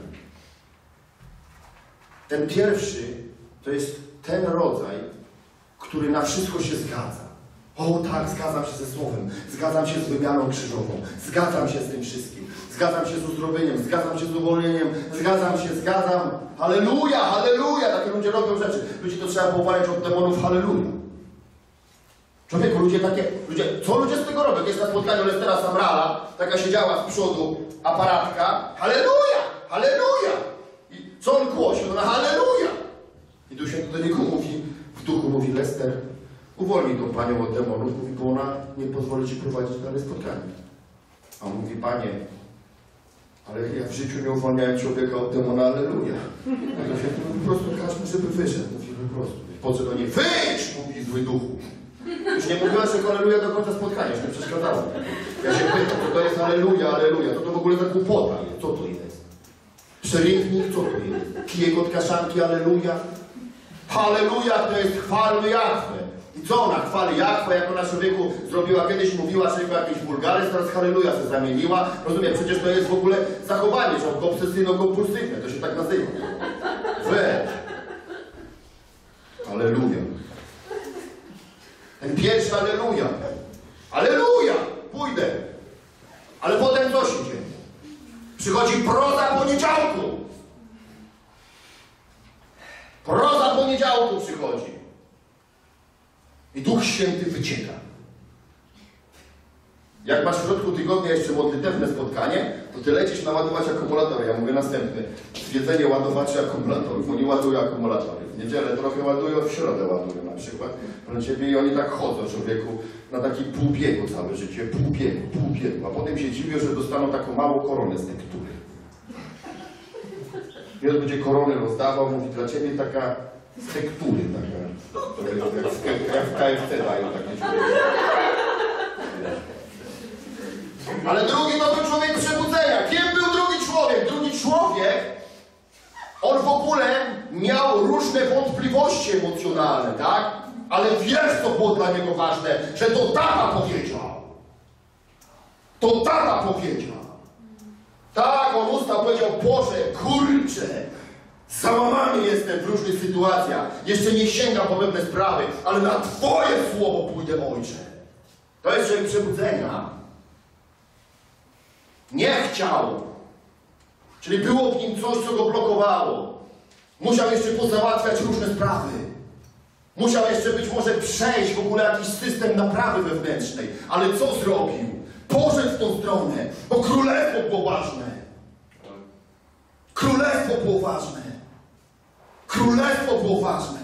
Ten pierwszy to jest ten rodzaj, który na wszystko się zgadza. O tak, zgadzam się ze Słowem, zgadzam się z wymianą krzyżową, zgadzam się z tym wszystkim, zgadzam się z uzdrowieniem, zgadzam się z uwolnieniem, zgadzam. Halleluja, halleluja! Takie ludzie robią rzeczy. Ludzi to trzeba powalić od demonów, halleluja. Człowieku, co ludzie z tego robią? Jest na spotkaniu Lestera Samrala, taka siedziała z przodu aparatka, halleluja, halleluja! I co on głosił? No halleluja! I Duch Święty do niego mówi, w duchu mówi: Lester, uwolnij tą panią od demonów, mówi, bo ona nie pozwoli ci prowadzić dalej spotkanie. A on mówi: Panie, ale ja w życiu nie uwolniałem człowieka od demona, alleluja. A Duch Święty mówi: po prostu każmy, żeby wyszedł. Mówi: po prostu. Podszedł do niej: wyjdź! Mówi: zły duchu. Już nie mówiła, że halleluja do końca spotkania, już nie przeszkadzało. Ja się pytam, co to jest halleluja, halleluja, co to w ogóle za głupota jest? Co to jest? Przerywnik, co to jest? Kijek od kaszanki, halleluja? Halleluja to jest chwalmy Jahwe. I co ona chwali Jahwe, jak ona człowieku zrobiła kiedyś, mówiła, że jako jakiś wulgaryzm, teraz halleluja się zamieniła. Rozumiem, przecież to jest w ogóle zachowanie, że obsesyjno-kompulsywne, to się tak nazywa. Weź. Halleluja. Ten pierwszy halleluja. Halleluja! Pójdę. Ale potem co się dzieje? Przychodzi proza poniedziałku. Proza poniedziałku przychodzi. I Duch Święty wycieka. Jak masz w środku tygodnia jeszcze modlitewne spotkanie, to ty lecisz naładować akumulatory. Ja mówię następny. Zwiedzenie ładowaczy akumulatorów. Oni ładują akumulatory. W niedzielę trochę ładują, w środę ładują na przykład. Pro ciebie i oni tak chodzą, człowieku, na taki półbiegu całe życie. Półbiegu. A potem się dziwią, że dostaną taką małą koronę z tektury. Jezus będzie koronę rozdawał, mówi: dla ciebie taka z tektury, taka. Jak w KFC dają takie człowieki. Ale drugi to był człowiek przebudzenia. Kim był drugi człowiek? Drugi człowiek, on w ogóle miał różne wątpliwości emocjonalne, tak? Ale wiesz, co było dla niego ważne? Że to tata powiedział. To tata powiedział. Tak, on ustał, powiedział: Boże, kurczę, załamany jestem w różnych sytuacjach. Jeszcze nie sięgam po pewne sprawy, ale na Twoje słowo pójdę, Ojcze. To jest człowiek przebudzenia. Nie chciał. Czyli było w nim coś, co go blokowało. Musiał jeszcze pozałatwiać różne sprawy. Musiał jeszcze być może przejść w ogóle jakiś system naprawy wewnętrznej. Ale co zrobił? Poszedł w tą stronę, bo królestwo było ważne. Królestwo było ważne. Królestwo było ważne.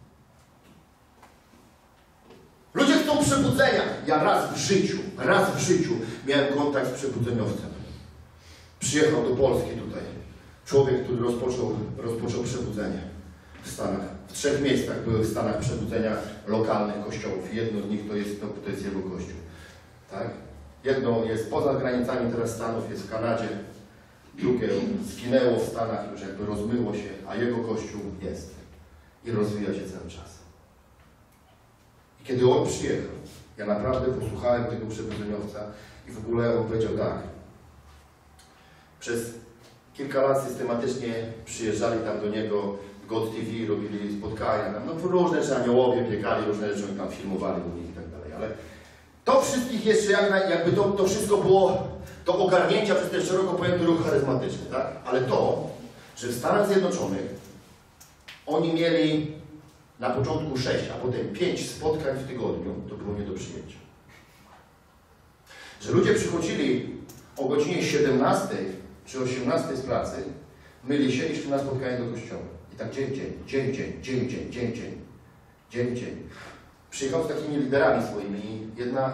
Ludzie chcą przebudzenia. Ja raz w życiu miałem kontakt z przebudzeniowcem. Przyjechał do Polski tutaj. Człowiek, który rozpoczął przebudzenie w Stanach. W 3 miejscach były w Stanach przebudzenia lokalnych kościołów. Jedno z nich to jest jego kościół. Tak? Jedno jest poza granicami teraz Stanów, jest w Kanadzie. Drugie zginęło w Stanach, już jakby rozmyło się, a jego kościół jest. I rozwija się cały czas. I kiedy on przyjechał, ja naprawdę posłuchałem tego przebudzeniowca i w ogóle on powiedział tak. Przez kilka lat systematycznie przyjeżdżali tam do niego God TV robili spotkania, tam, no różne rzeczy, aniołowie biegali, różne rzeczy oni tam filmowali u nich i tak dalej, ale to wszystkich jeszcze jakby to wszystko było do ogarnięcia przez ten szeroko pojęty ruch charyzmatyczny, tak? Ale to, że w Stanach Zjednoczonych oni mieli na początku 6, a potem 5 spotkań w tygodniu, to było nie do przyjęcia. Że ludzie przychodzili o godzinie 17 czy 18 z pracy, myli się i szli na spotkanie do kościoła. I tak dzień. Przyjechał z takimi liderami swoimi i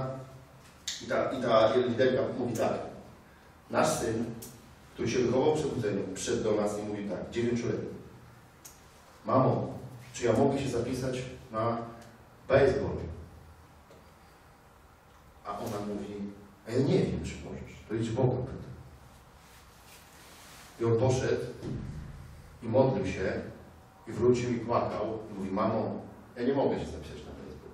ta liderka mówi tak. Nasz syn, który się wychował w przebudzeniu, przyszedł do nas i mówi tak, 9-letni. Mamo, czy ja mogę się zapisać na baseball? A ona mówi, a ja nie wiem, czy możesz. To idź Boga pyta. I on poszedł i modlił się i wrócił i płakał. I mówi, mamo, ja nie mogę się zapisać na baseball.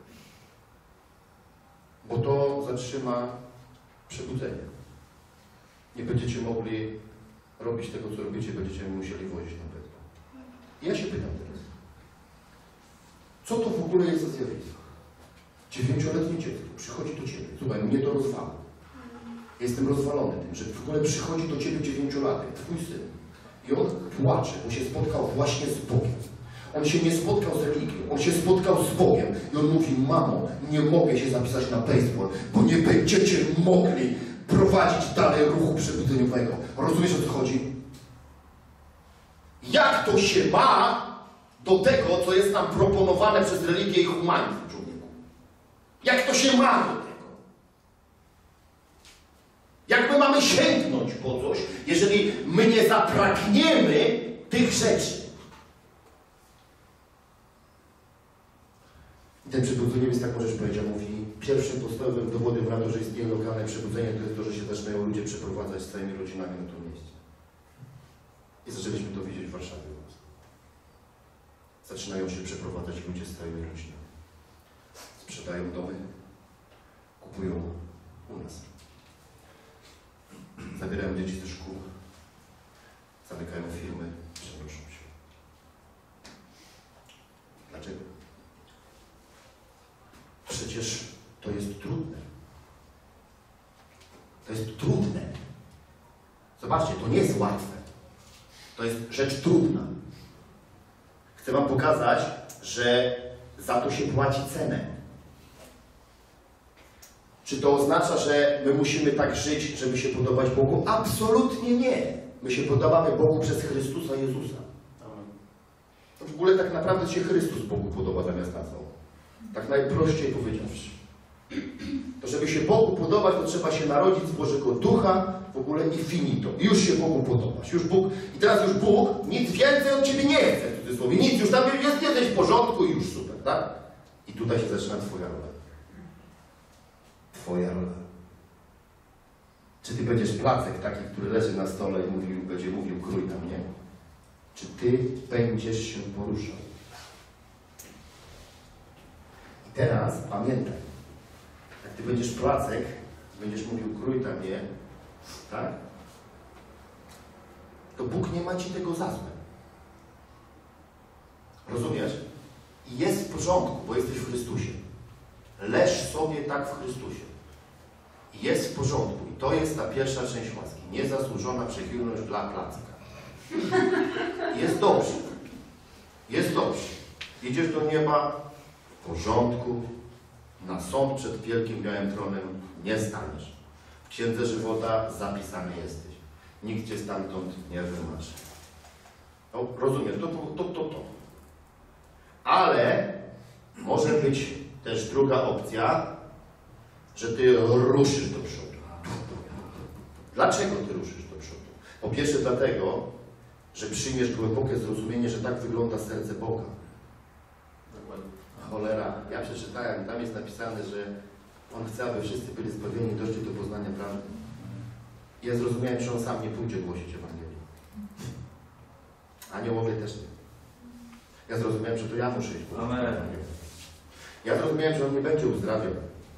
Bo to zatrzyma przebudzenie. Nie będziecie mogli robić tego, co robicie, będziecie musieli wozić na baseball. I ja się pytam teraz, co to w ogóle jest za zjawisko? 9-letnie dziecko przychodzi do ciebie. Słuchaj, mnie to rozwala. Jestem rozwalony tym, że w ogóle przychodzi do ciebie 9-latek, twój syn. I on płacze, bo się spotkał właśnie z Bogiem. On się nie spotkał z religią, on się spotkał z Bogiem. I on mówi, mamo, nie mogę się zapisać na baseball, bo nie będziecie mogli prowadzić dalej ruchu przebudzeniowego. Rozumiesz, o co chodzi? Jak to się ma do tego, co jest nam proponowane przez religię i humanizm, człowieku? Jak to się ma do tego? Jak my mamy sięgnąć po coś, jeżeli my nie zapragniemy tych rzeczy? Ten przebudzeniowiec, tak możesz powiedzieć, mówi, pierwszym podstawowym dowodem na to, że istnieje lokalne przebudzenie, to jest to, że się zaczynają ludzie przeprowadzać z całymi rodzinami na to miejsce. I zaczęliśmy to widzieć w Warszawie. Zaczynają się przeprowadzać ludzie z całymi rodzinami. Sprzedają domy, kupują u nas. Zabierają dzieci ze szkół, zamykają firmy, przenoszą się. Dlaczego? Przecież to jest trudne. To jest trudne. Zobaczcie, to nie jest łatwe. To jest rzecz trudna. Chcę wam pokazać, że za to się płaci cenę. Czy to oznacza, że my musimy tak żyć, żeby się podobać Bogu? Absolutnie nie. My się podobamy Bogu przez Chrystusa Jezusa. To w ogóle tak naprawdę się Chrystus Bogu podoba zamiast nas. Tak najprościej powiedziawszy. To żeby się Bogu podobać, to trzeba się narodzić z Bożego Ducha w ogóle i finito. I już się Bogu podobać. I teraz już Bóg nic więcej od ciebie nie chce, w cudzysłowie. Nic, już tam jesteś w porządku i już super, tak? I tutaj się zaczyna twoja rola. Twoja rola. Czy ty będziesz placek taki, który leży na stole i będzie mówił krój tam, nie? Czy ty będziesz się poruszał? I teraz pamiętaj, jak ty będziesz placek, będziesz mówił krój tam, nie? Tak? To Bóg nie ma ci tego za złe. Rozumiesz? I jest w porządku, bo jesteś w Chrystusie. Leż sobie tak w Chrystusie. I jest w porządku. I to jest ta pierwsza część łaski. Niezasłużona przychylność dla placka. Jest dobrze. Jest dobrze. Idziesz do nieba w porządku. Na sąd przed wielkim białym tronem nie staniesz. W Księdze Żywota zapisany jesteś. Nikt cię stamtąd nie wymarzy. No, rozumiesz? To. Ale może być też druga opcja, że ty ruszysz do przodu. Dlaczego ty ruszysz do przodu? Po pierwsze dlatego, że przyjmiesz głębokie zrozumienie, że tak wygląda serce Boga. Cholera, ja przeczytałem, tam jest napisane, że On chce, aby wszyscy byli zbawieni, doszli do poznania prawdy. I ja zrozumiałem, że On sam nie pójdzie głosić Ewangelii. Aniołowie też nie. Ja zrozumiałem, że to ja muszę iść głosić Ewangelię. Ja zrozumiałem, że On nie będzie uzdrawiał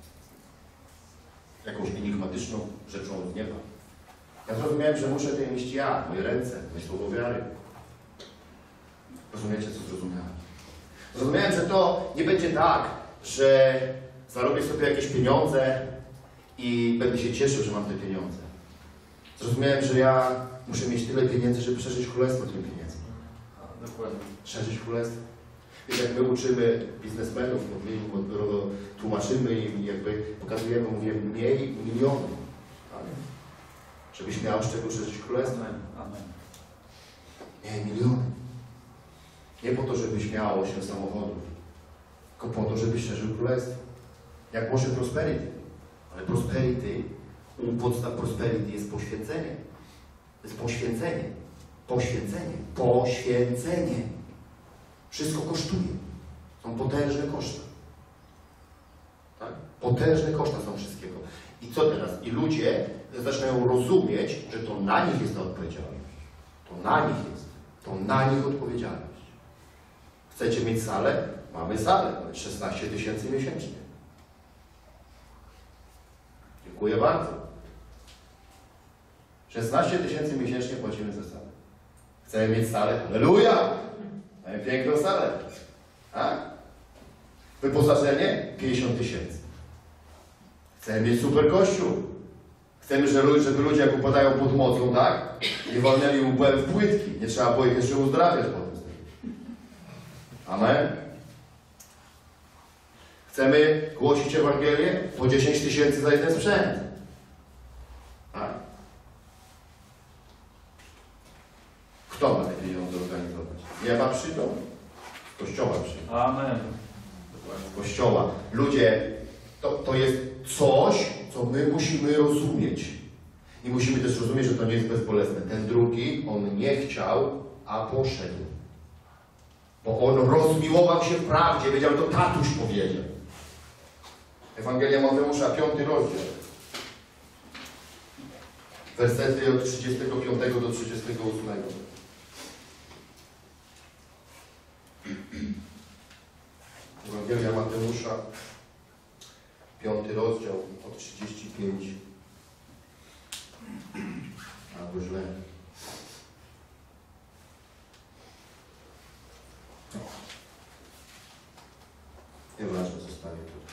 jakąś enigmatyczną rzeczą z nieba. Ja zrozumiałem, że muszę to nieść ja, moje ręce, moje słowo wiary. Rozumiecie, co zrozumiałem? Zrozumiałem, że to nie będzie tak, że zarobię sobie jakieś pieniądze i będę się cieszył, że mam te pieniądze. Zrozumiałem, że ja muszę mieć tyle pieniędzy, żeby przeżyć królestwo tymi pieniędzmi. Dokładnie. Szerzyć królestwo. Wiecie, jak my uczymy biznesmenów, tłumaczymy im, jakby pokazujemy, mówię, miej miliony. Tak? Żebyś miał z czego szerzyć królestwo. Amen. Amen. Miej miliony. Nie po to, żebyś miał 8 samochodów, tylko po to, żebyś szerzył królestwo. Jak może prosperity. Ale prosperity, u podstaw prosperity jest poświęcenie. To jest poświęcenie. Poświęcenie. Poświęcenie. Wszystko kosztuje. Są potężne koszta. Tak? Potężne koszta są wszystkiego. I co teraz? I ludzie zaczynają rozumieć, że to na nich jest ta odpowiedzialność. To na nich jest. To na nich odpowiedzialność. Chcecie mieć salę? Mamy salę. 16 000 miesięcznie. Dziękuję bardzo. 16 000 miesięcznie płacimy za salę. Chcemy mieć salę? Halleluja! Mamy piękną salę. Tak? Wyposażenie? 50 000. Chcemy mieć super kościół. Chcemy, żeby ludzie jak upadają pod mocą, tak? Nie walnęli łbem w płytki. Nie trzeba było ich jeszcze uzdrawiać potem. Amen. Chcemy głosić Ewangelię? Po 10 000 za jeden sprzęt. Tak? Kto ma te pieniądze organizować? Z nieba przyjdą? Z kościoła przyjdą. Amen. Z kościoła. Ludzie, to jest coś, co my musimy rozumieć. I musimy też rozumieć, że to nie jest bezbolesne. Ten drugi, on nie chciał, a poszedł. Bo on rozmiłował się w prawdzie. Wiedział, to tatuś powiedział. Ewangelia Mateusza, 5 rozdział. Wersety od 35 do 38. Ewangelia Mateusza, 5 rozdział, od 35. Albo źle. Nieważne, zostawię tu.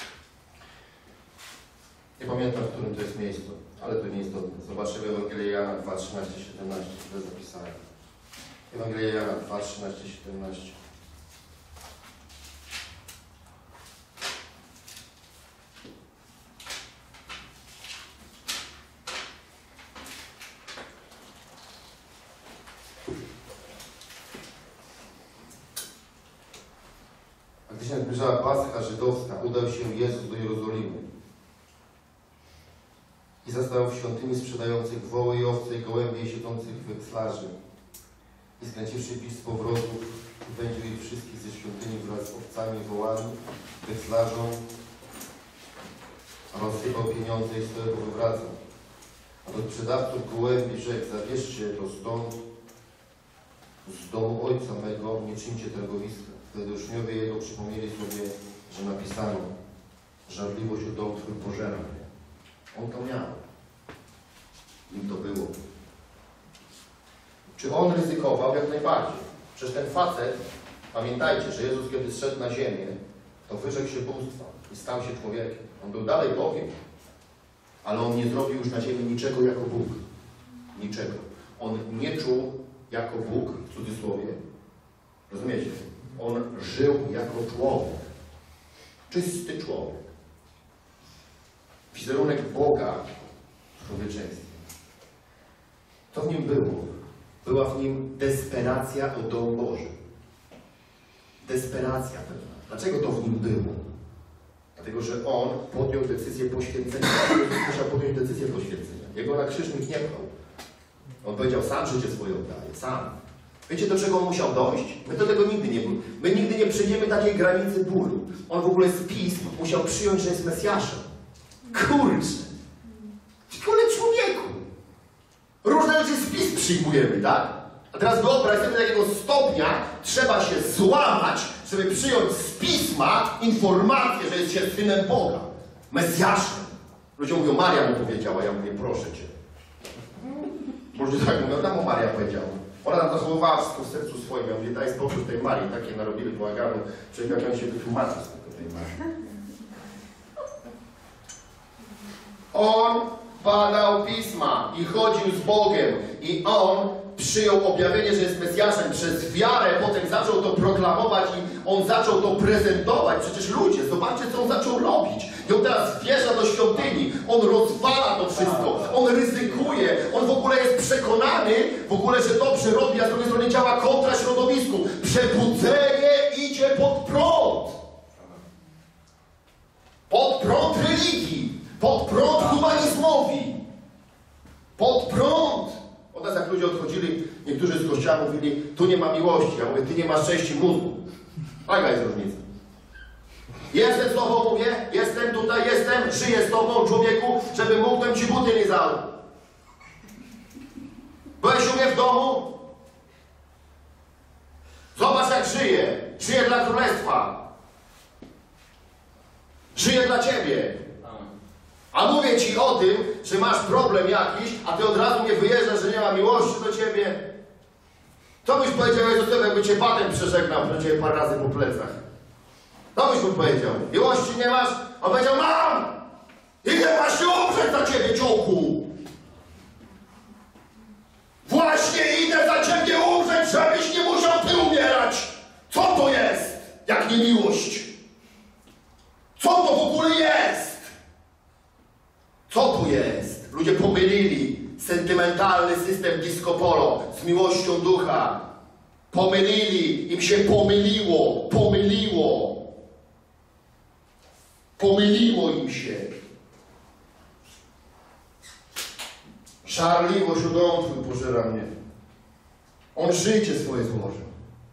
Nie pamiętam, w którym to jest miejscu, ale to nie jest istotne. Zobaczymy Ewangelię Jana 2, 13, 17. Źle zapisałem. Ewangelia Jana 2, 13, 17. A gdy się zbliżała Pascha żydowska, udał się Jezus do Jerozolimy i zastał w świątyni sprzedających woły i owce i gołębie i siedzących wekslarzy. I skręciwszy pisz z powrotu, wypędził ich wszystkich ze świątyni wraz z owcami i wołami, wekslarzom, a rozsypał pieniądze i stoję powywracał. A do sprzedawców gołębi rzekł, zabierzcie to stąd, z domu ojca mego nie czyńcie targowiska. Wtedy uczniowie jego przypomnieli sobie, że napisano, żarliwość o dom twój pożera. On to miał. Im to było. Czy on ryzykował? Jak najbardziej. Przecież ten facet, pamiętajcie, że Jezus kiedy zszedł na ziemię, to wyrzekł się bóstwa i stał się człowiekiem. On był dalej Bogiem, ale on nie zrobił już na ziemi niczego jako Bóg. Niczego. On nie czuł jako Bóg, w cudzysłowie. Rozumiecie? On żył jako człowiek. Czysty człowiek. Wizerunek Boga w człowieczeństwie. Co w nim było? Była w nim desperacja o dom Boży. Desperacja pewna. Dlaczego to w nim było? Dlatego, że on podjął decyzję poświęcenia. Jezus musiał podjąć decyzję poświęcenia. Jego na krzyż nikt nie pchał. On powiedział, sam życie swoje oddaję. Sam. Wiecie, do czego on musiał dojść? My do tego nigdy nie byli. My nigdy nie przyjdziemy takiej granicy bólu. On w ogóle z pism musiał przyjąć, że jest Mesjaszem. Kurczę! Ale człowieku! Różne rzeczy z pism przyjmujemy, tak? A teraz wyobraź sobie, do jakiego stopnia trzeba się złamać, żeby przyjąć z pisma informację, że jest się synem Boga. Mesjaszem. Ludzie mówią, Maria mu powiedziała. Ja mówię, proszę cię. Może tak mówią, tam Maria powiedziała. Ona nam zachowywała wszystko w sercu swoim. Ja mówię, daj spokój tej Marii, takie narobili bałaganu. Człowiek, jak on się wytłumaczy z tego tej Marii. On badał Pisma i chodził z Bogiem i on przyjął objawienie, że jest Mesjaszem. Przez wiarę potem zaczął to proklamować i on zaczął to prezentować. Przecież ludzie, zobaczcie, co on zaczął robić. I on teraz wjeżdża do świątyni, on rozwala to wszystko, on ryzykuje, on w ogóle jest przekonany, w ogóle, że dobrze robi, a z drugiej strony działa kontra środowisku. Przebudzenie idzie pod prąd. Pod prąd religii, pod prąd humanizmowi, pod prąd. Od nas jak ludzie odchodzili, niektórzy z kościoła mówili, tu nie ma miłości. Ja mówię, ty nie masz części mózgu. Taka jest różnica. Jestem z tobą, mówię, jestem tutaj, żyję z tobą, człowieku, żeby mógł ci buty lizał. Byłeś u mnie w domu? Zobacz, jak żyję. Żyję dla Królestwa. Żyję dla ciebie. A mówię ci o tym, że masz problem jakiś, a ty od razu mnie wyjeżdżasz, że nie ma miłości do ciebie. Co byś powiedział Jezusowi, jakby cię patem przeżegnał, że cię parę razy po plecach? Co byś mu powiedział? Miłości nie masz? On powiedział, mam! Idę właśnie umrzeć za ciebie, ciołku! Właśnie idę za ciebie umrzeć, żebyś nie musiał ty umierać! Co to jest, jak nie miłość? Co to w ogóle jest? Co tu jest? Ludzie pomylili sentymentalny system disco polo z miłością ducha. Pomylili, im się pomyliło, pomyliło im się. Żarliwość udom twój pożera mnie. On życie swoje złożył.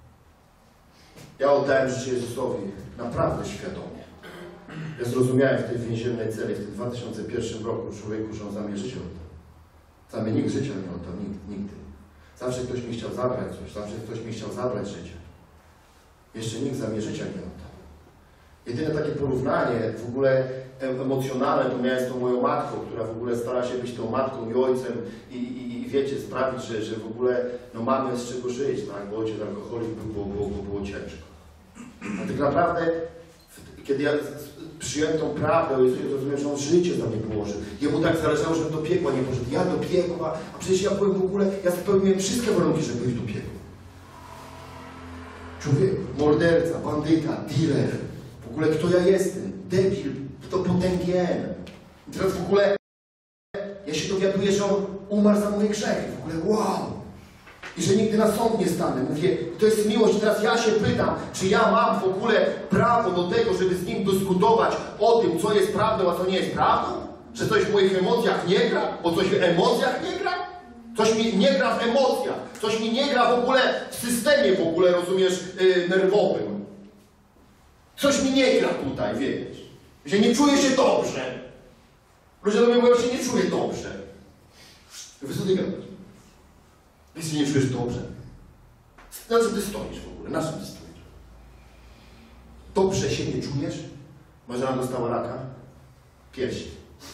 Ja oddałem życie Jezusowi naprawdę świadomie. Ja zrozumiałem w tej więziennej celi w tym 2001 roku człowieku, że on za mnie życie oddał. Za mnie nikt życia nie oddał, nigdy. Zawsze ktoś mi chciał zabrać coś, zawsze ktoś mi chciał zabrać życie. Jeszcze nikt za mnie życia nie oddał. Jedyne takie porównanie w ogóle emocjonalne to miałem z tą moją matką, która w ogóle stara się być tą matką i ojcem i wiecie, sprawić, że w ogóle no, mamy z czego żyć, tak? Bo ojciec alkoholik było ciężko. A tak naprawdę, kiedy ja przyjąłem tą prawdę o Jezusie, zrozumiałem, że On życie za mnie położył. Jemu tak zależało, żebym do piekła nie poszedł. Ja do piekła, a przecież ja byłem w ogóle, ja spełniłem wszystkie warunki, żeby pójść do piekła. Człowiek, morderca, bandyta, dealer. W ogóle kto ja jestem? Debil, to potęgien. I teraz w ogóle ja się dowiaduję, że On umarł za moje grzechy. W ogóle wow! I że nigdy na sąd nie stanę. Mówię, to jest miłość. I teraz ja się pytam, czy ja mam w ogóle prawo do tego, żeby z Nim dyskutować o tym, co jest prawdą, a co nie jest prawdą? Że coś w moich emocjach nie gra? Bo coś w emocjach nie gra? Coś mi nie gra w emocjach. Coś mi nie gra w ogóle w systemie, w ogóle, rozumiesz, nerwowym. Coś mi nie gra tutaj, wiesz. Że nie czuję się dobrze. Ludzie do mnie mówią, że się nie czuję dobrze. Wy co ty gadasz? Ty się nie czujesz dobrze. Na czym ty stoisz w ogóle? Na czym ty stoisz? Dobrze się nie czujesz? Marzena dostała raka? Piersi.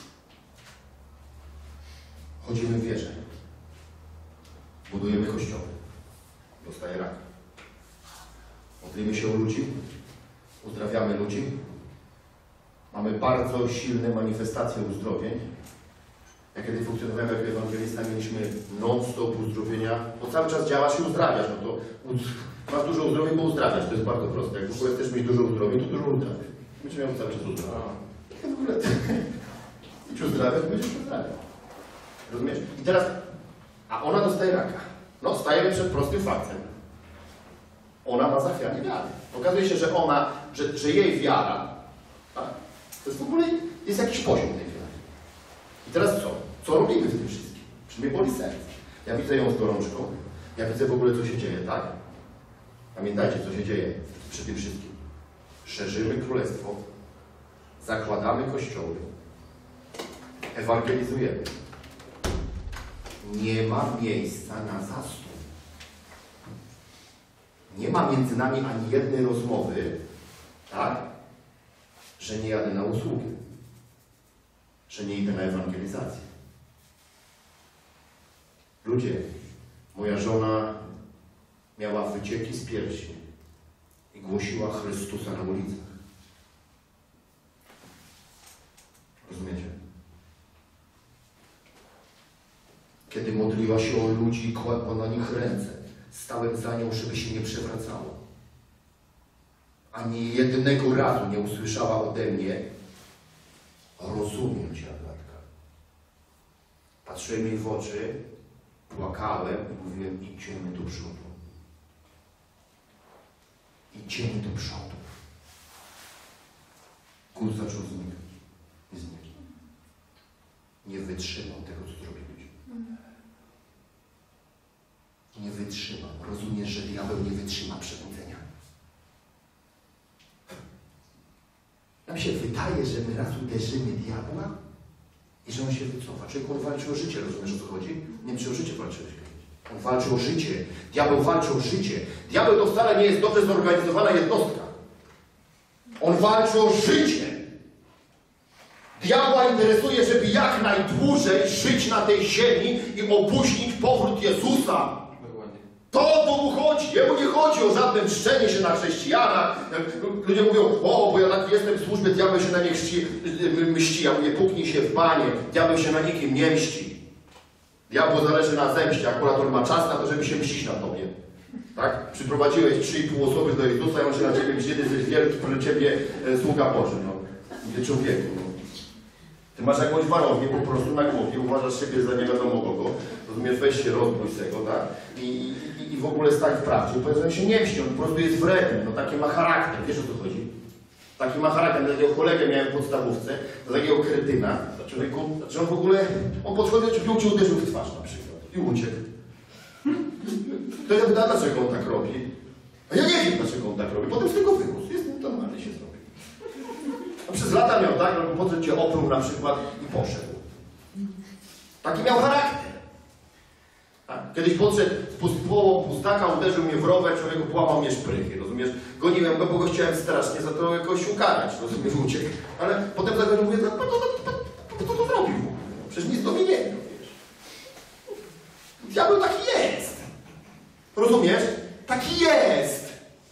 Chodzimy w wieże. Budujemy kościoły. Dostaje raka. Modlimy się o ludzi. Uzdrawiamy ludzi. Mamy bardzo silne manifestacje uzdrowień. Ja kiedy funkcjonowałem jako ewangelista, mieliśmy non-stop uzdrowienia, bo cały czas działasz i uzdrawiasz. No to masz dużo uzdrowień, bo uzdrawiasz. To jest bardzo proste. Jak w ogóle chcesz mieć dużo uzdrowień, to dużo uzdrawiasz. Będziesz miał cały czas uzdrowienia. W ogóle idź uzdrawiać, będziesz uzdrawiał. Rozumiesz? I teraz, a ona dostaje raka. No, stajemy przed prostym faktem. Ona ma zachwianie wiary. Okazuje się, że ona, że jej wiara, tak, to jest w ogóle, jest jakiś poziom tej wiary. I teraz co? Co robimy w tym wszystkim? Czy mnie boli serce? Ja widzę ją z gorączką, ja widzę w ogóle, co się dzieje, tak? Pamiętajcie, co się dzieje przy tym wszystkim. Szerzymy królestwo, zakładamy kościoły, ewangelizujemy. Nie ma miejsca na zastój. Nie ma między nami ani jednej rozmowy, tak, że nie jadę na usługę, że nie idę na ewangelizację. Ludzie, moja żona miała wycieki z piersi i głosiła Chrystusa na ulicach. Rozumiecie? Kiedy modliła się o ludzi i kładła na nich ręce, stałem za nią, żeby się nie przewracała. Ani jednego razu nie usłyszała ode mnie: rozumiem Cię, Agatka. Patrzyłem jej w oczy, płakałem i mówiłem: idziemy do przodu. Idziemy do przodu. Głód zaczął znikać. I znikł. Nie wytrzymał tego, co zrobili. Nie wytrzymał. Rozumiesz, że diabeł nie wytrzyma przebudzenia? Nam się wydaje, że my raz uderzymy diabła i że on się wycofa. Człowiek, on walczy o życie, rozumiesz, o co chodzi? Nie wiem, czy o życie walczyłeś. On walczy o życie. Diabeł walczy o życie. Diabeł to wcale nie jest dobrze zorganizowana jednostka. On walczy o życie. Diabła interesuje, żeby jak najdłużej żyć na tej ziemi i opóźnić powrót Jezusa. To o to mu chodzi. Jemu nie chodzi o żadne mszczenie się na chrześcijanach. Ludzie mówią: o, bo ja taki jestem w służbie, diabeł się na mnie mści. Ja mówię: puknij się w banie. Diabeł się na nikim nie mści. Diabłu zależy na zemście. Akurat on ma czas na to, żeby się mścić na tobie. Tak? Przyprowadziłeś 3,5 osoby do Jezusa i on się na ciebie mści, ty jesteś wielki, pro ciebie sługa Boży. No. Mówię: człowieku, no. Ty masz jakąś warownię po prostu na głowie, uważasz siebie za nie wiadomo kogo, rozumiesz, weź się rozbój z tego, tak? I w ogóle stań w prawdzie. Powiedz, że on się nie mści, on po prostu jest wredny, no taki ma charakter, wiesz, o co chodzi? Taki ma charakter, takiego kolegę miałem w podstawówce, do takiego kretyna, człowieku, że on w ogóle, on podchodził, cię uderzył w twarz na przykład i uciekł. To ja pytam, dlaczego on tak robi? A ja nie wiem, dlaczego on tak robi, potem z tego wyrósł, jest normalny, się zrobił. A przez lata miał tak, że potem cię oprół na przykład i poszedł. Taki miał charakter. Tak? Kiedyś podszedł z połową pustaka, uderzył mnie w rower, człowieku, połamał mnie szprychy, rozumiesz? Goniłem go, bo go chciałem strasznie za to jakoś ukarać, rozumiesz, uciekł. Ale potem zagadł, mówię: co to zrobił? Przecież nic do mnie nie wiem, wiesz. Diabeł taki jest. Rozumiesz? Taki jest.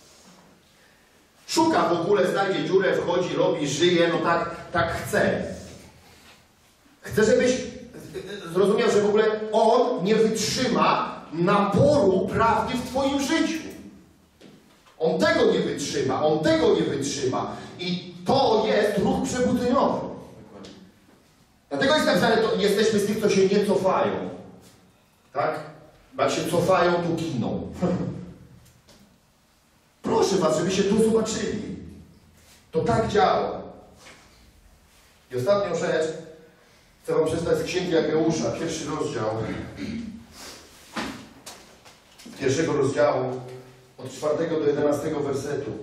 Szuka w ogóle, znajdzie dziurę, wchodzi, robi, żyje, no tak chce. Chce, żebyś zrozumiał, że w ogóle on nie wytrzyma naporu prawdy w twoim życiu. On tego nie wytrzyma, on tego nie wytrzyma. I to jest ruch przebudzeniowy. Dlatego jest napisane, to jesteśmy z tych, co się nie cofają. Tak? Bo jak się cofają, to giną. Proszę was, żebyście tu zobaczyli. To tak działa. I ostatnią rzecz chcę wam przeczytać z Księgi Ageusza, 1 rozdział. 1 rozdziału, od 4 do 11 wersetu.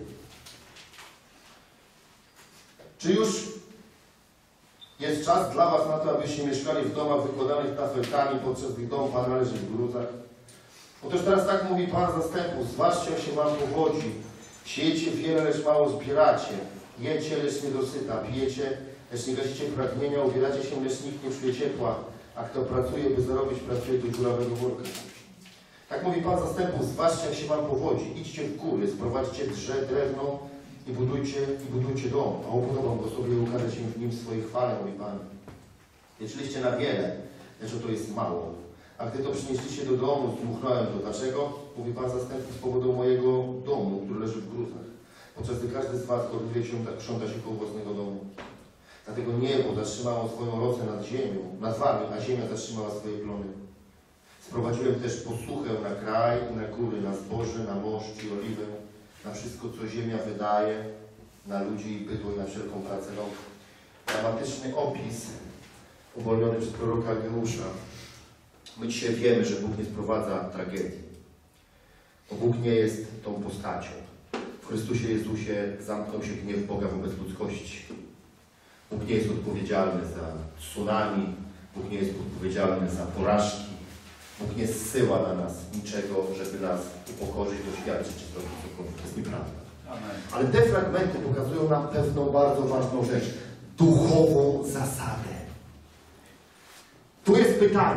Czy już jest czas dla was na to, abyście mieszkali w domach wykładanych tafelkami, podczas gdy dom Pana leży w gruzach? Otóż teraz tak mówi Pan zastępów: zważcie, się wam powodzi. Siejecie wiele, lecz mało zbieracie. Jecie, lecz nie dosyta. Pijecie, lecz nie gasicie pragnienia. Ubieracie się, lecz nikt nie czuje ciepła. A kto pracuje, by zarobić, pracuje do dziurawego worka. Tak mówi Pan zastępów: zważcie, jak się wam powodzi. Idźcie w góry, sprowadźcie drewno i budujcie dom. A obudową go sobie i ukaże się w nim w swojej chwale, mówi Pan. Liczyliście na wiele, lecz oto jest mało. A gdy to przynieśliście do domu, zdmuchnąłem to. Dlaczego? Mówi Pan zastępów: z powodu mojego domu, który leży w gruzach. Podczas gdy każdy z was gorliwie krząta się koło własnego domu. Dlatego niebo zatrzymało swoją rocę nad ziemią, nad wami, a ziemia zatrzymała swoje plony. Sprowadziłem też posłuchę na kraj i na góry, na zboże, na moszcz i oliwę, na wszystko, co ziemia wydaje, na ludzi i bydło i na wszelką pracę rąk. Dramatyczny opis uwolniony przez proroka Ageusza. My dzisiaj wiemy, że Bóg nie sprowadza tragedii. Bo Bóg nie jest tą postacią. W Chrystusie Jezusie zamknął się gniew Boga wobec ludzkości. Bóg nie jest odpowiedzialny za tsunami. Bóg nie jest odpowiedzialny za porażki. Bóg nie zsyła na nas niczego, żeby nas upokorzyć, doświadczyć czy zrobić cokolwiek. To jest nieprawda. Ale te fragmenty pokazują nam pewną bardzo ważną rzecz. Duchową zasadę. Tu jest pytanie.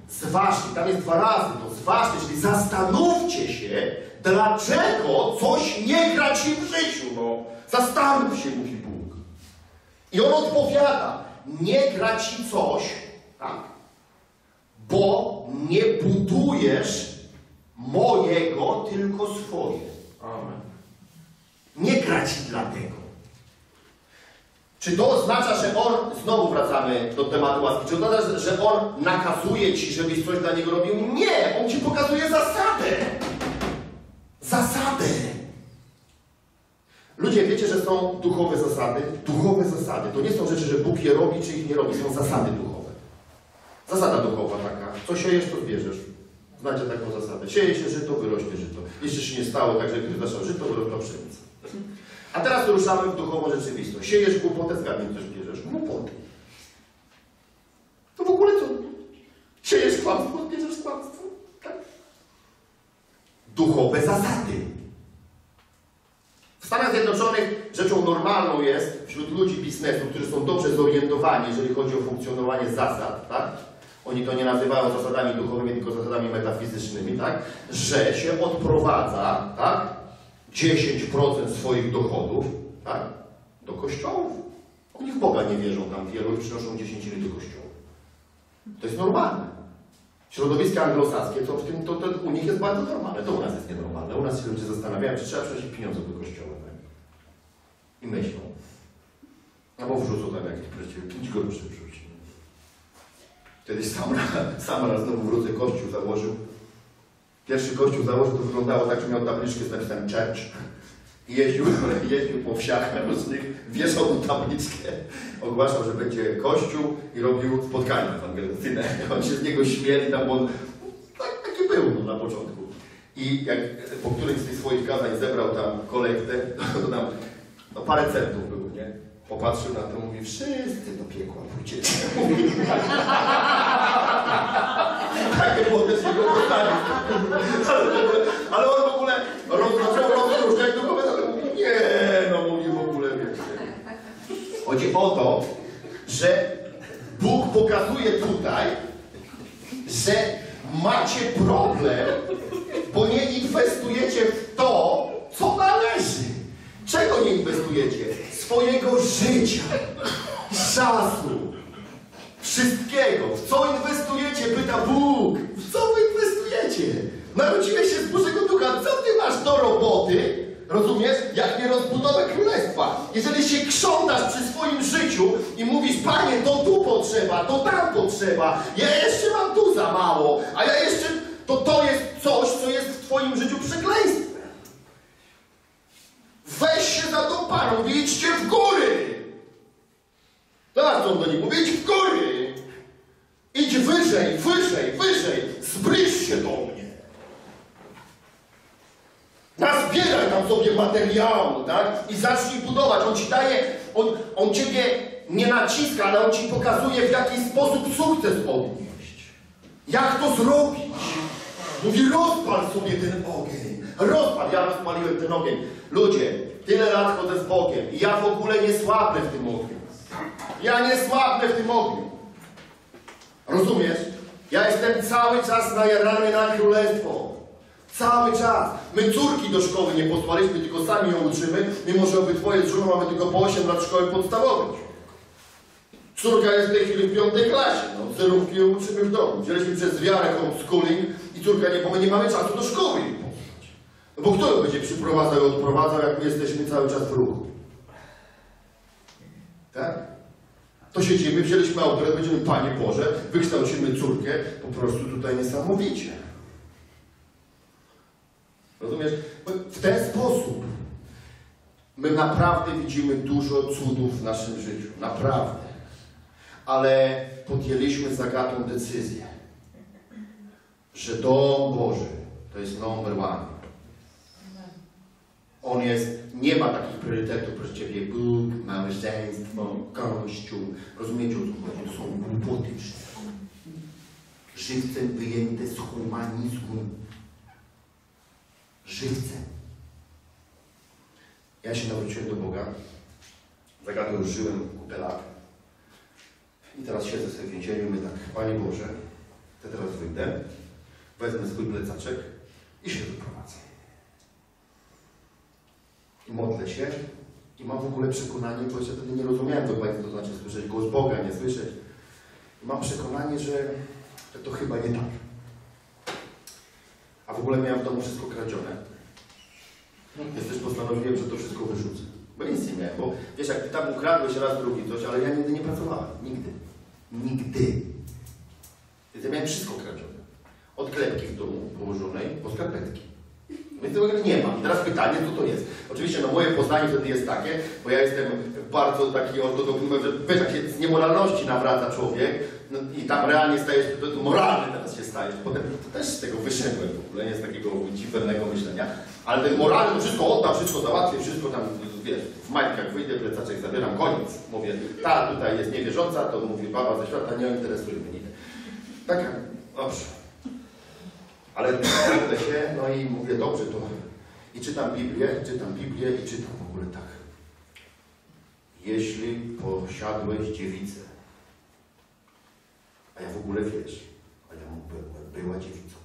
Zważcie, tam jest 2 razy to zważcie, czyli zastanówcie się, dlaczego coś nie gra ci w życiu. No, zastanów się, mówi Bóg. I On odpowiada, nie gra ci coś, tak, bo nie budujesz mojego, tylko swoje. Amen. Nie gra ci dlatego. Czy to oznacza, że On, znowu wracamy do tematu łaski, czy to oznacza, że On nakazuje ci, żebyś coś dla Niego robił? Nie! On ci pokazuje zasadę. Zasadę. Ludzie, wiecie, że są duchowe zasady? Duchowe zasady. To nie są rzeczy, że Bóg je robi, czy ich nie robi. Są zasady duchowe. Zasada duchowa taka. Co siejesz, to zbierzesz. Znacie taką zasadę. Sieje się żyto, wyrośnie żyto. Jeszcze się nie stało, tak, że gdy zaczął żyto, wyrosła pszenica. A teraz ruszamy w duchową rzeczywistość. Siejesz głupotę, zgadnij, coś bierzesz. Głupoty. To w ogóle co? Siejesz kłamstwo, bierzesz kłamstwo. Tak? Duchowe zasady. W Stanach Zjednoczonych rzeczą normalną jest wśród ludzi biznesu, którzy są dobrze zorientowani, jeżeli chodzi o funkcjonowanie zasad, tak? Oni to nie nazywają zasadami duchowymi, tylko zasadami metafizycznymi, tak? Że się odprowadza, tak? 10% swoich dochodów, tak? Do kościołów. Oni w Boga nie wierzą tam wielu i przynoszą 10 do kościołów. To jest normalne. Środowiska anglosaskie, to u nich jest bardzo normalne. To u nas jest nienormalne. U nas się ludzie zastanawiają, czy trzeba przynosić pieniądze do kościoła. Tak? I myślą. Albo wrzucą tam jakieś przecież 5 groszy wrzuci. Kiedyś sam raz znowu wrócę, kościół założył. Pierwszy kościół założył, to wyglądało tak, że miał tabliczkę z napisem church. I jeździł po wsiach różnych, wieszał tą tabliczkę, ogłaszał, że będzie kościół i robił spotkania ewangelizacyjne. On się z niego śmieli, tam on taki był no, na początku. I jak po którymś z tych swoich kazań zebrał tam kolektę, to tam no, parę centów było, nie? Popatrzył na to, mówi, wszyscy do piekła pójdziecie. Takie było też jego postanie. Ale on w ogóle zaczął rozróżniać duchowe, ale mówi, nie, no mówi w ogóle, wiecie. Chodzi o to, że Bóg pokazuje tutaj, że macie problem, bo nie inwestujecie w to, co należy. Czego nie inwestujecie? Swojego życia, czasu, wszystkiego. W co inwestujecie? Pyta Bóg. W co wy inwestujecie? Narodziłeś się z Bożego Ducha. Co ty masz do roboty? Rozumiesz? Jak nie rozbudowę królestwa. Jeżeli się krzątasz przy swoim życiu i mówisz, Panie, to tu potrzeba, to tam potrzeba, ja jeszcze mam tu za mało, a ja jeszcze... To jest coś, co jest w twoim życiu przekleństwem. Weź się za tą Paną, idźcie w góry. Teraz on do nich mówi, idź w góry. Idź wyżej, wyżej, wyżej. Zbliż się do mnie. Nazbieraj tam sobie materiału, tak? I zacznij budować. On ci daje, on ciebie nie naciska, ale on ci pokazuje, w jaki sposób sukces odnieść. Jak to zrobić? Mówi, rozpal sobie ten ogień. Rozpal. Ja rozpaliłem ten ogień. Ludzie, tyle lat chodzę z Bogiem i ja w ogóle nie słabnę w tym ogniu. Ja nie słabnę w tym ogniu. Rozumiesz? Ja jestem cały czas najarany na królestwo. Cały czas. My córki do szkoły nie posłaliśmy, tylko sami ją uczymy, mimo że obydwoje z żoną mamy tylko po 8 lat szkoły podstawowej. Córka jest w tej chwili w 5. klasie. No, zerówki ją uczymy w domu. Wzięliśmy przez wiarę homeschooling i córka nie, bo my nie mamy czasu do szkoły. No bo kto ją będzie przyprowadzał i odprowadzał, jak my jesteśmy cały czas w ruchu? Tak? To siedzimy, wzięliśmy autorytet, będziemy, Panie Boże, wykształcimy córkę po prostu tutaj niesamowicie. Rozumiesz? W ten sposób my naprawdę widzimy dużo cudów w naszym życiu. Naprawdę. Ale podjęliśmy zagatą decyzję, że Dom Boży to jest number one. On jest, nie ma takich priorytetów, proszę Ciebie, Bóg, małżeństwo, Kościół. Rozumiecie, o co chodzi? To są głupoty wszystko. Żywcem wyjęte z humanizmu. Żywcem. Ja się nawróciłem do Boga. Zagatą już żyłem kupę lat. I teraz siedzę sobie w więzieniu i my tak, Panie Boże, to teraz wyjdę, wezmę swój plecaczek i się wyprowadzę. I modlę się i mam w ogóle przekonanie, bo jeszcze wtedy nie rozumiałem dokładnie, to znaczy słyszeć głos Boga, nie słyszeć. I mam przekonanie, że to chyba nie tak. A w ogóle miałem w domu wszystko kradzione. Więc też postanowiłem, że to wszystko wyrzucę. Bo nic nie miałem, bo wiesz, jak ty tam ukradłeś raz, drugi coś, ale ja nigdy nie pracowałem. Nigdy. Nigdy. Więc ja miałem wszystko kradzione. Od klepki w domu położonej po skarpetki. Więc tego nie ma. I teraz pytanie, co to jest? Oczywiście no, moje poznanie wtedy jest takie, bo ja jestem bardzo taki ortodoksyjny, że wiesz, jak się z niemoralności nawraca człowiek, no, i tam realnie stajesz, to moralny teraz się stajesz. Potem to też z tego wyszedłem w ogóle, nie z takiego dziwnego myślenia. Ale ten moralny, to wszystko oddam, wszystko załatwię, wszystko tam, wiesz, w majtkach wyjdę, plecaczek zabieram, koniec. Mówię, ta tutaj jest niewierząca, to mówi baba ze świata, nie interesuje mnie. Taka, dobrze. Ale modlę się, no i mówię, dobrze, to... I czytam Biblię i czytam w ogóle tak. Jeśli posiadłeś dziewicę, a ja w ogóle wiesz, a ja była dziewicą.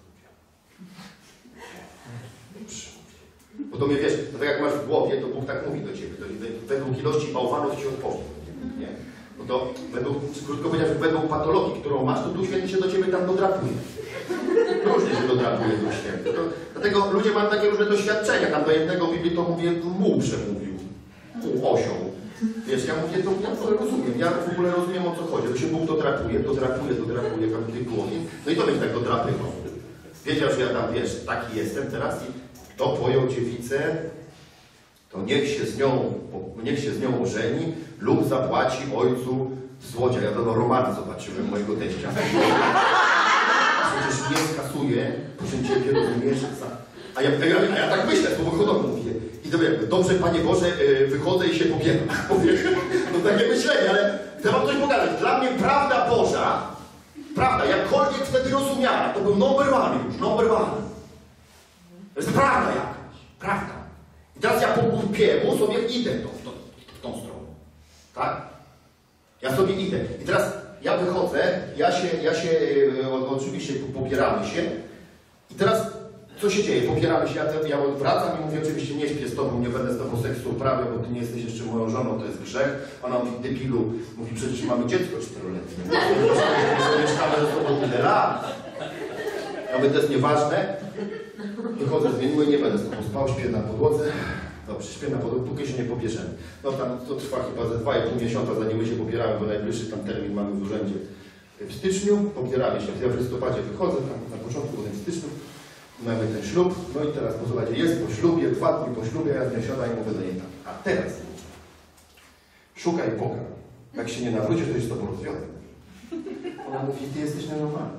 Bo to mnie wiesz, to tak jak masz w głowie, to Bóg tak mówi do ciebie. Według ilości bałwanów ci odpowie. Nie? No to krótko powiedziawszy, według patologii, którą masz, to Duch Święty się do ciebie tam dodrapuje. Różnie się dodrapuje Duch Święty. Dlatego ludzie mają takie różne doświadczenia. Tam do jednego Biblii to mówię, muł przemówił. Muł, osioł. Wiesz, ja mówię, to ja to rozumiem. Ja w ogóle rozumiem, o co chodzi. To się Bóg dodrapuje każdej głowie. No i to mnie tak dodrapywał. Wiedział, że ja tam, wiesz, taki jestem teraz i kto pojął dziewicę, to niech się z nią ożeni lub zapłaci ojcu złodzia. Ja to Romana zobaczyłem, mojego teścia. Przecież nie skasuje, proszę Ciebie, rozumiesz? A ja tak myślę, to wychodowo mówię. I to jakby, dobrze, Panie Boże, wychodzę i się pobieram. No takie myślenie, ale chcę Wam coś pokazać. Dla mnie prawda Boża, prawda, jakkolwiek wtedy rozumiana, to był number one już, number one. To jest prawda jakaś, prawda. I teraz ja po głupiemu sobie idę w tą stronę. Tak? Ja sobie idę. I teraz ja wychodzę, oczywiście popieramy się. I teraz co się dzieje? Popieramy się, ja wracam i mówię, oczywiście nie śpię z tobą, nie będę z tobą seksu uprawiał, bo ty nie jesteś jeszcze moją żoną, to jest grzech. Ona mówi, debilu, mówi, przecież mamy dziecko 4-letnie. Mieszkamy ze sobą tyle lat. Ja mówię, to jest nieważne. Wychodzę z niego i nie będę z tobą spał, śpię na podłodze. Dobrze, śpię na podłodze, póki się nie pobierzemy. No tam to trwa chyba ze 2,5 miesiąca, zanim my się pobieramy, bo najbliższy tam termin mamy w urzędzie w styczniu. Pobieramy się. Ja w listopadzie wychodzę, tam na początku, potem w styczniu. Mamy ten ślub. No i teraz posłuchajcie, jest po ślubie, 2 dni po ślubie, ja z nią siadam i mówię do niej tak. A teraz szukaj Boga. Jak się nie nawrócisz, to jest z tobą rozwiąże. Ona mówi, ty jesteś nienormalny.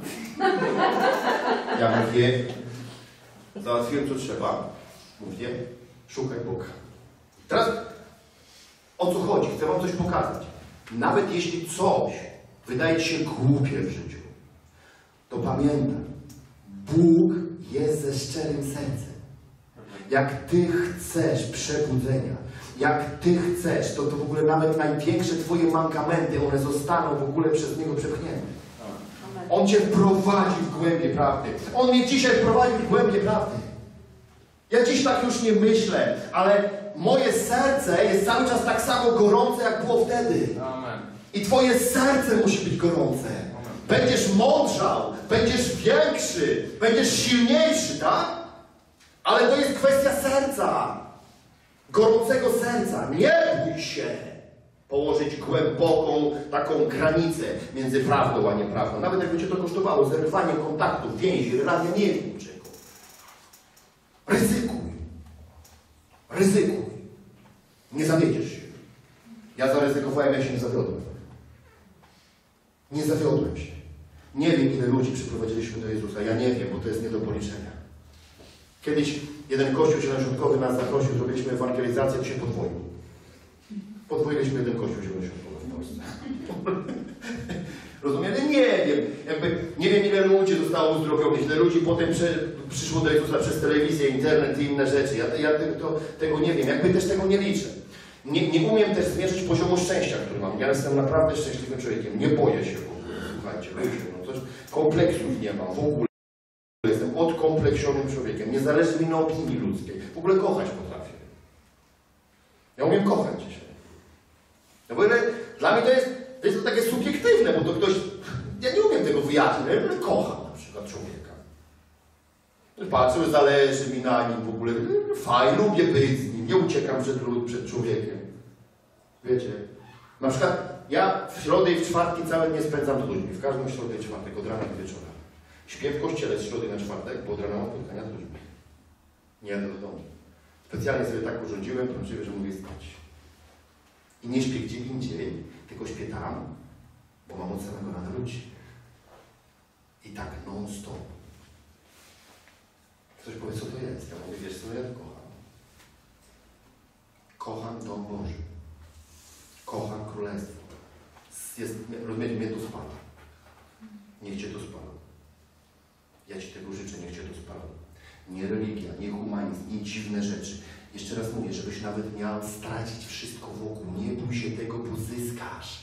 Ja mówię, załatwiłem co trzeba. Mówię, szukaj Boga. Teraz o co chodzi? Chcę wam coś pokazać. Nawet jeśli coś wydaje ci się głupie w życiu, to pamiętaj, Bóg jest ze szczerym sercem. Jak ty chcesz przebudzenia, jak ty chcesz, to w ogóle nawet największe twoje mankamenty, one zostaną w ogóle przez Niego przepchnięte. On cię wprowadzi w głębie prawdy. On mnie dzisiaj wprowadzi w głębie prawdy. Ja dziś tak już nie myślę, ale moje serce jest cały czas tak samo gorące, jak było wtedy. Amen. I twoje serce musi być gorące. Będziesz mądrzał, będziesz większy, będziesz silniejszy, tak? Ale to jest kwestia serca. Gorącego serca. Nie bój się położyć głęboką taką granicę między prawdą a nieprawdą. Nawet jakby cię to kosztowało zerwanie kontaktów, więzi, relacji, nie wiem czego. Ryzykuj. Ryzykuj. Nie zawiedziesz się. Ja zaryzykowałem, ja się nie zawiodłem. Nie zawiodłem się. Nie wiem, ile ludzi przyprowadziliśmy do Jezusa. Ja nie wiem, bo to jest nie do policzenia. Kiedyś jeden kościół zielonoświątkowy nas zaprosił, zrobiliśmy ewangelizację, to się podwoił. Podwoiliśmy jeden kościół zielonoświątkowy w Polsce. Rozumiecie? Nie wiem. Nie wiem, ile ludzi zostało uzdrowionych, ile ludzi potem przyszło do Jezusa przez telewizję, internet i inne rzeczy. Ja tego nie wiem. Też tego nie liczę. Nie umiem też zmierzyć poziomu szczęścia, który mam. Ja jestem naprawdę szczęśliwym człowiekiem. Nie boję się w ogóle. słuchajcie, ludzie, no coś, kompleksów nie mam w ogóle. Jestem odkompleksionym człowiekiem. Nie zależy mi na opinii ludzkiej. W ogóle kochać potrafię. Ja umiem kochać dzisiaj. No bo dla mnie to jest takie subiektywne, bo to ktoś... Ja nie umiem tego wyjaśnić, ale kocham na przykład człowieka. Patrzę, zależy mi na nim w ogóle. Fajnie, lubię być z nim, nie uciekam przed człowiekiem. Wiecie? Na przykład ja w środę i w czwartki całe dnie spędzam z ludźmi. W każdą środę i czwartek, od rana do wieczora. Śpię w kościele z środy na czwartek, bo od rana mam spotkania z ludźmi. Nie jadę do domu. Specjalnie sobie tak urządziłem, prawdziwie, że mówię spać. I nie śpię gdzie indziej, tylko śpię tam, bo mam od samego rana ludzi. I tak non-stop. Ktoś powie, co to jest? Ja mówię, wiesz co, ja to kocham. Kocham dom Boży. Kocham królestwo. Rozumiecie, mnie to spala. Niech Cię to spala. Ja Ci tego życzę, niech Cię to spala. Nie religia, nie humanizm, nie dziwne rzeczy. Jeszcze raz mówię, żebyś nawet miał stracić wszystko wokół. Nie bój się tego, bo zyskasz.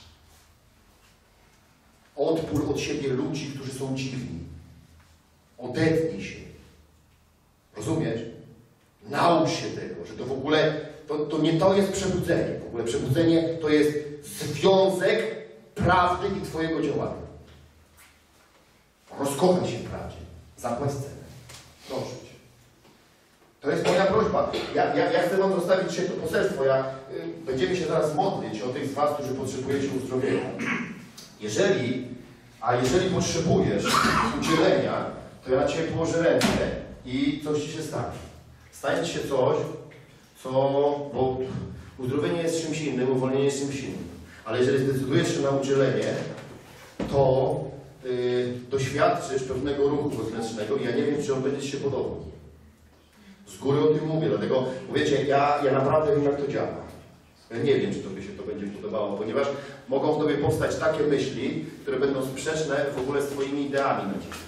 Odpór od siebie ludzi, którzy są dziwni. Odetnij się. Rozumiesz? Naucz się tego, że to w ogóle, to nie to jest przebudzenie. W ogóle przebudzenie to jest związek prawdy i Twojego działania. Rozkochaj się w prawdzie. Zapłać cenę. Proszę Cię. To jest moja prośba. Ja chcę Wam zostawić dzisiaj to poselstwo. Będziemy się zaraz modlić o tych z Was, którzy potrzebujecie uzdrowienia. Jeżeli potrzebujesz udzielenia, to ja na Ciebie położę rękę i coś Ci się stanie. Stanie Ci się coś, bo uzdrowienie jest czymś innym, uwolnienie jest czymś innym. Ale jeżeli zdecydujesz się na udzielenie, to doświadczysz pewnego ruchu wewnętrznego i ja nie wiem, czy on będzie Ci się podobał. Z góry o tym mówię, dlatego, wiecie, ja naprawdę wiem, jak to działa. Ja nie wiem, czy Tobie się to będzie podobało, ponieważ mogą w Tobie powstać takie myśli, które będą sprzeczne w ogóle z Twoimi ideami na dziś.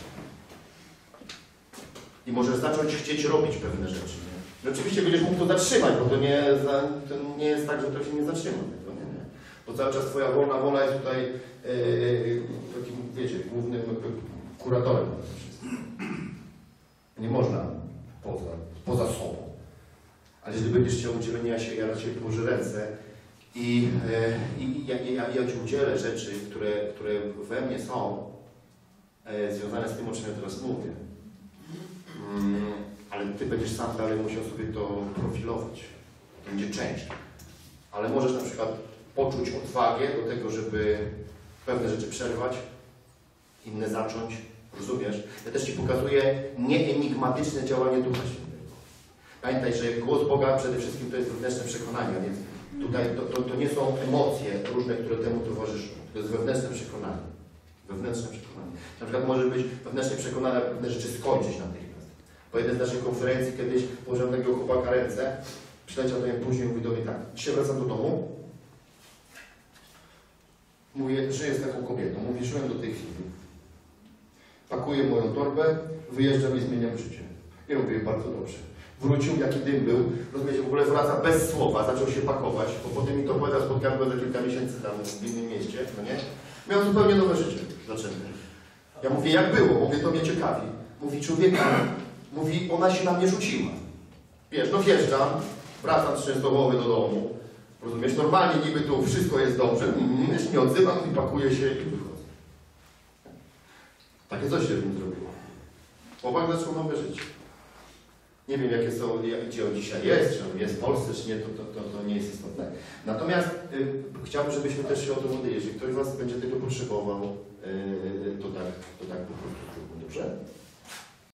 I możesz zacząć chcieć robić pewne rzeczy. Nie? I oczywiście będziesz mógł to zatrzymać, bo to nie jest tak, że to się nie zatrzyma. To nie. Bo cały czas Twoja wolna wola jest tutaj takim, wiecie, głównym kuratorem. Nie można poza sobą. Ale jeżeli będziesz chciał udzielenia się, ja na Ciebie położę ręce i ja Ci udzielę rzeczy, które we mnie są związane z tym, o czym ja teraz mówię. Ale Ty będziesz sam dalej musiał sobie to profilować. To będzie część. Ale możesz na przykład poczuć odwagę do tego, żeby pewne rzeczy przerwać, inne zacząć. Rozumiesz? Ja też Ci pokazuję nieenigmatyczne działanie Ducha Świętego. Pamiętaj, że głos Boga przede wszystkim to jest wewnętrzne przekonanie, więc tutaj to nie są emocje różne, które temu towarzyszą. To jest wewnętrzne przekonanie. Wewnętrzne przekonanie. Na przykład możesz być wewnętrznie przekonany, aby pewne rzeczy skończyć natychmiast. Po jednej z naszych konferencji kiedyś położyłem takiego chłopaka ręce, przyleciał do mnie później i mówi do mnie tak, dzisiaj wracam do domu, mówię, żyję z taką kobietą, mówię, żyłem do tej chwili. Pakuję moją torbę, wyjeżdżam i zmieniam życie. I robię bardzo dobrze. Wrócił, jaki dym był, rozumiecie, w ogóle wraca bez słowa, zaczął się pakować, bo potem mi to opowiada, spotkałem go za kilka miesięcy tam w innym mieście, no nie? Miał zupełnie nowe życie zaczęte. Ja mówię, jak było? Mówię, to mnie ciekawi. Mówi, człowieka, mówi, ona się na mnie rzuciła. Wiesz, no wjeżdżam, wracam z Częstochowy do domu, rozumiesz, normalnie niby tu wszystko jest dobrze, już nie odzywam i pakuję się i wychodzę. Takie coś się w nim zrobiło. Chłopak zaczął nowe życie. Nie wiem, gdzie on dzisiaj jest, czy on jest w Polsce, czy nie, to nie jest istotne. Natomiast chciałbym, żebyśmy też się o tym modlili. Jeżeli ktoś z Was będzie tego potrzebował,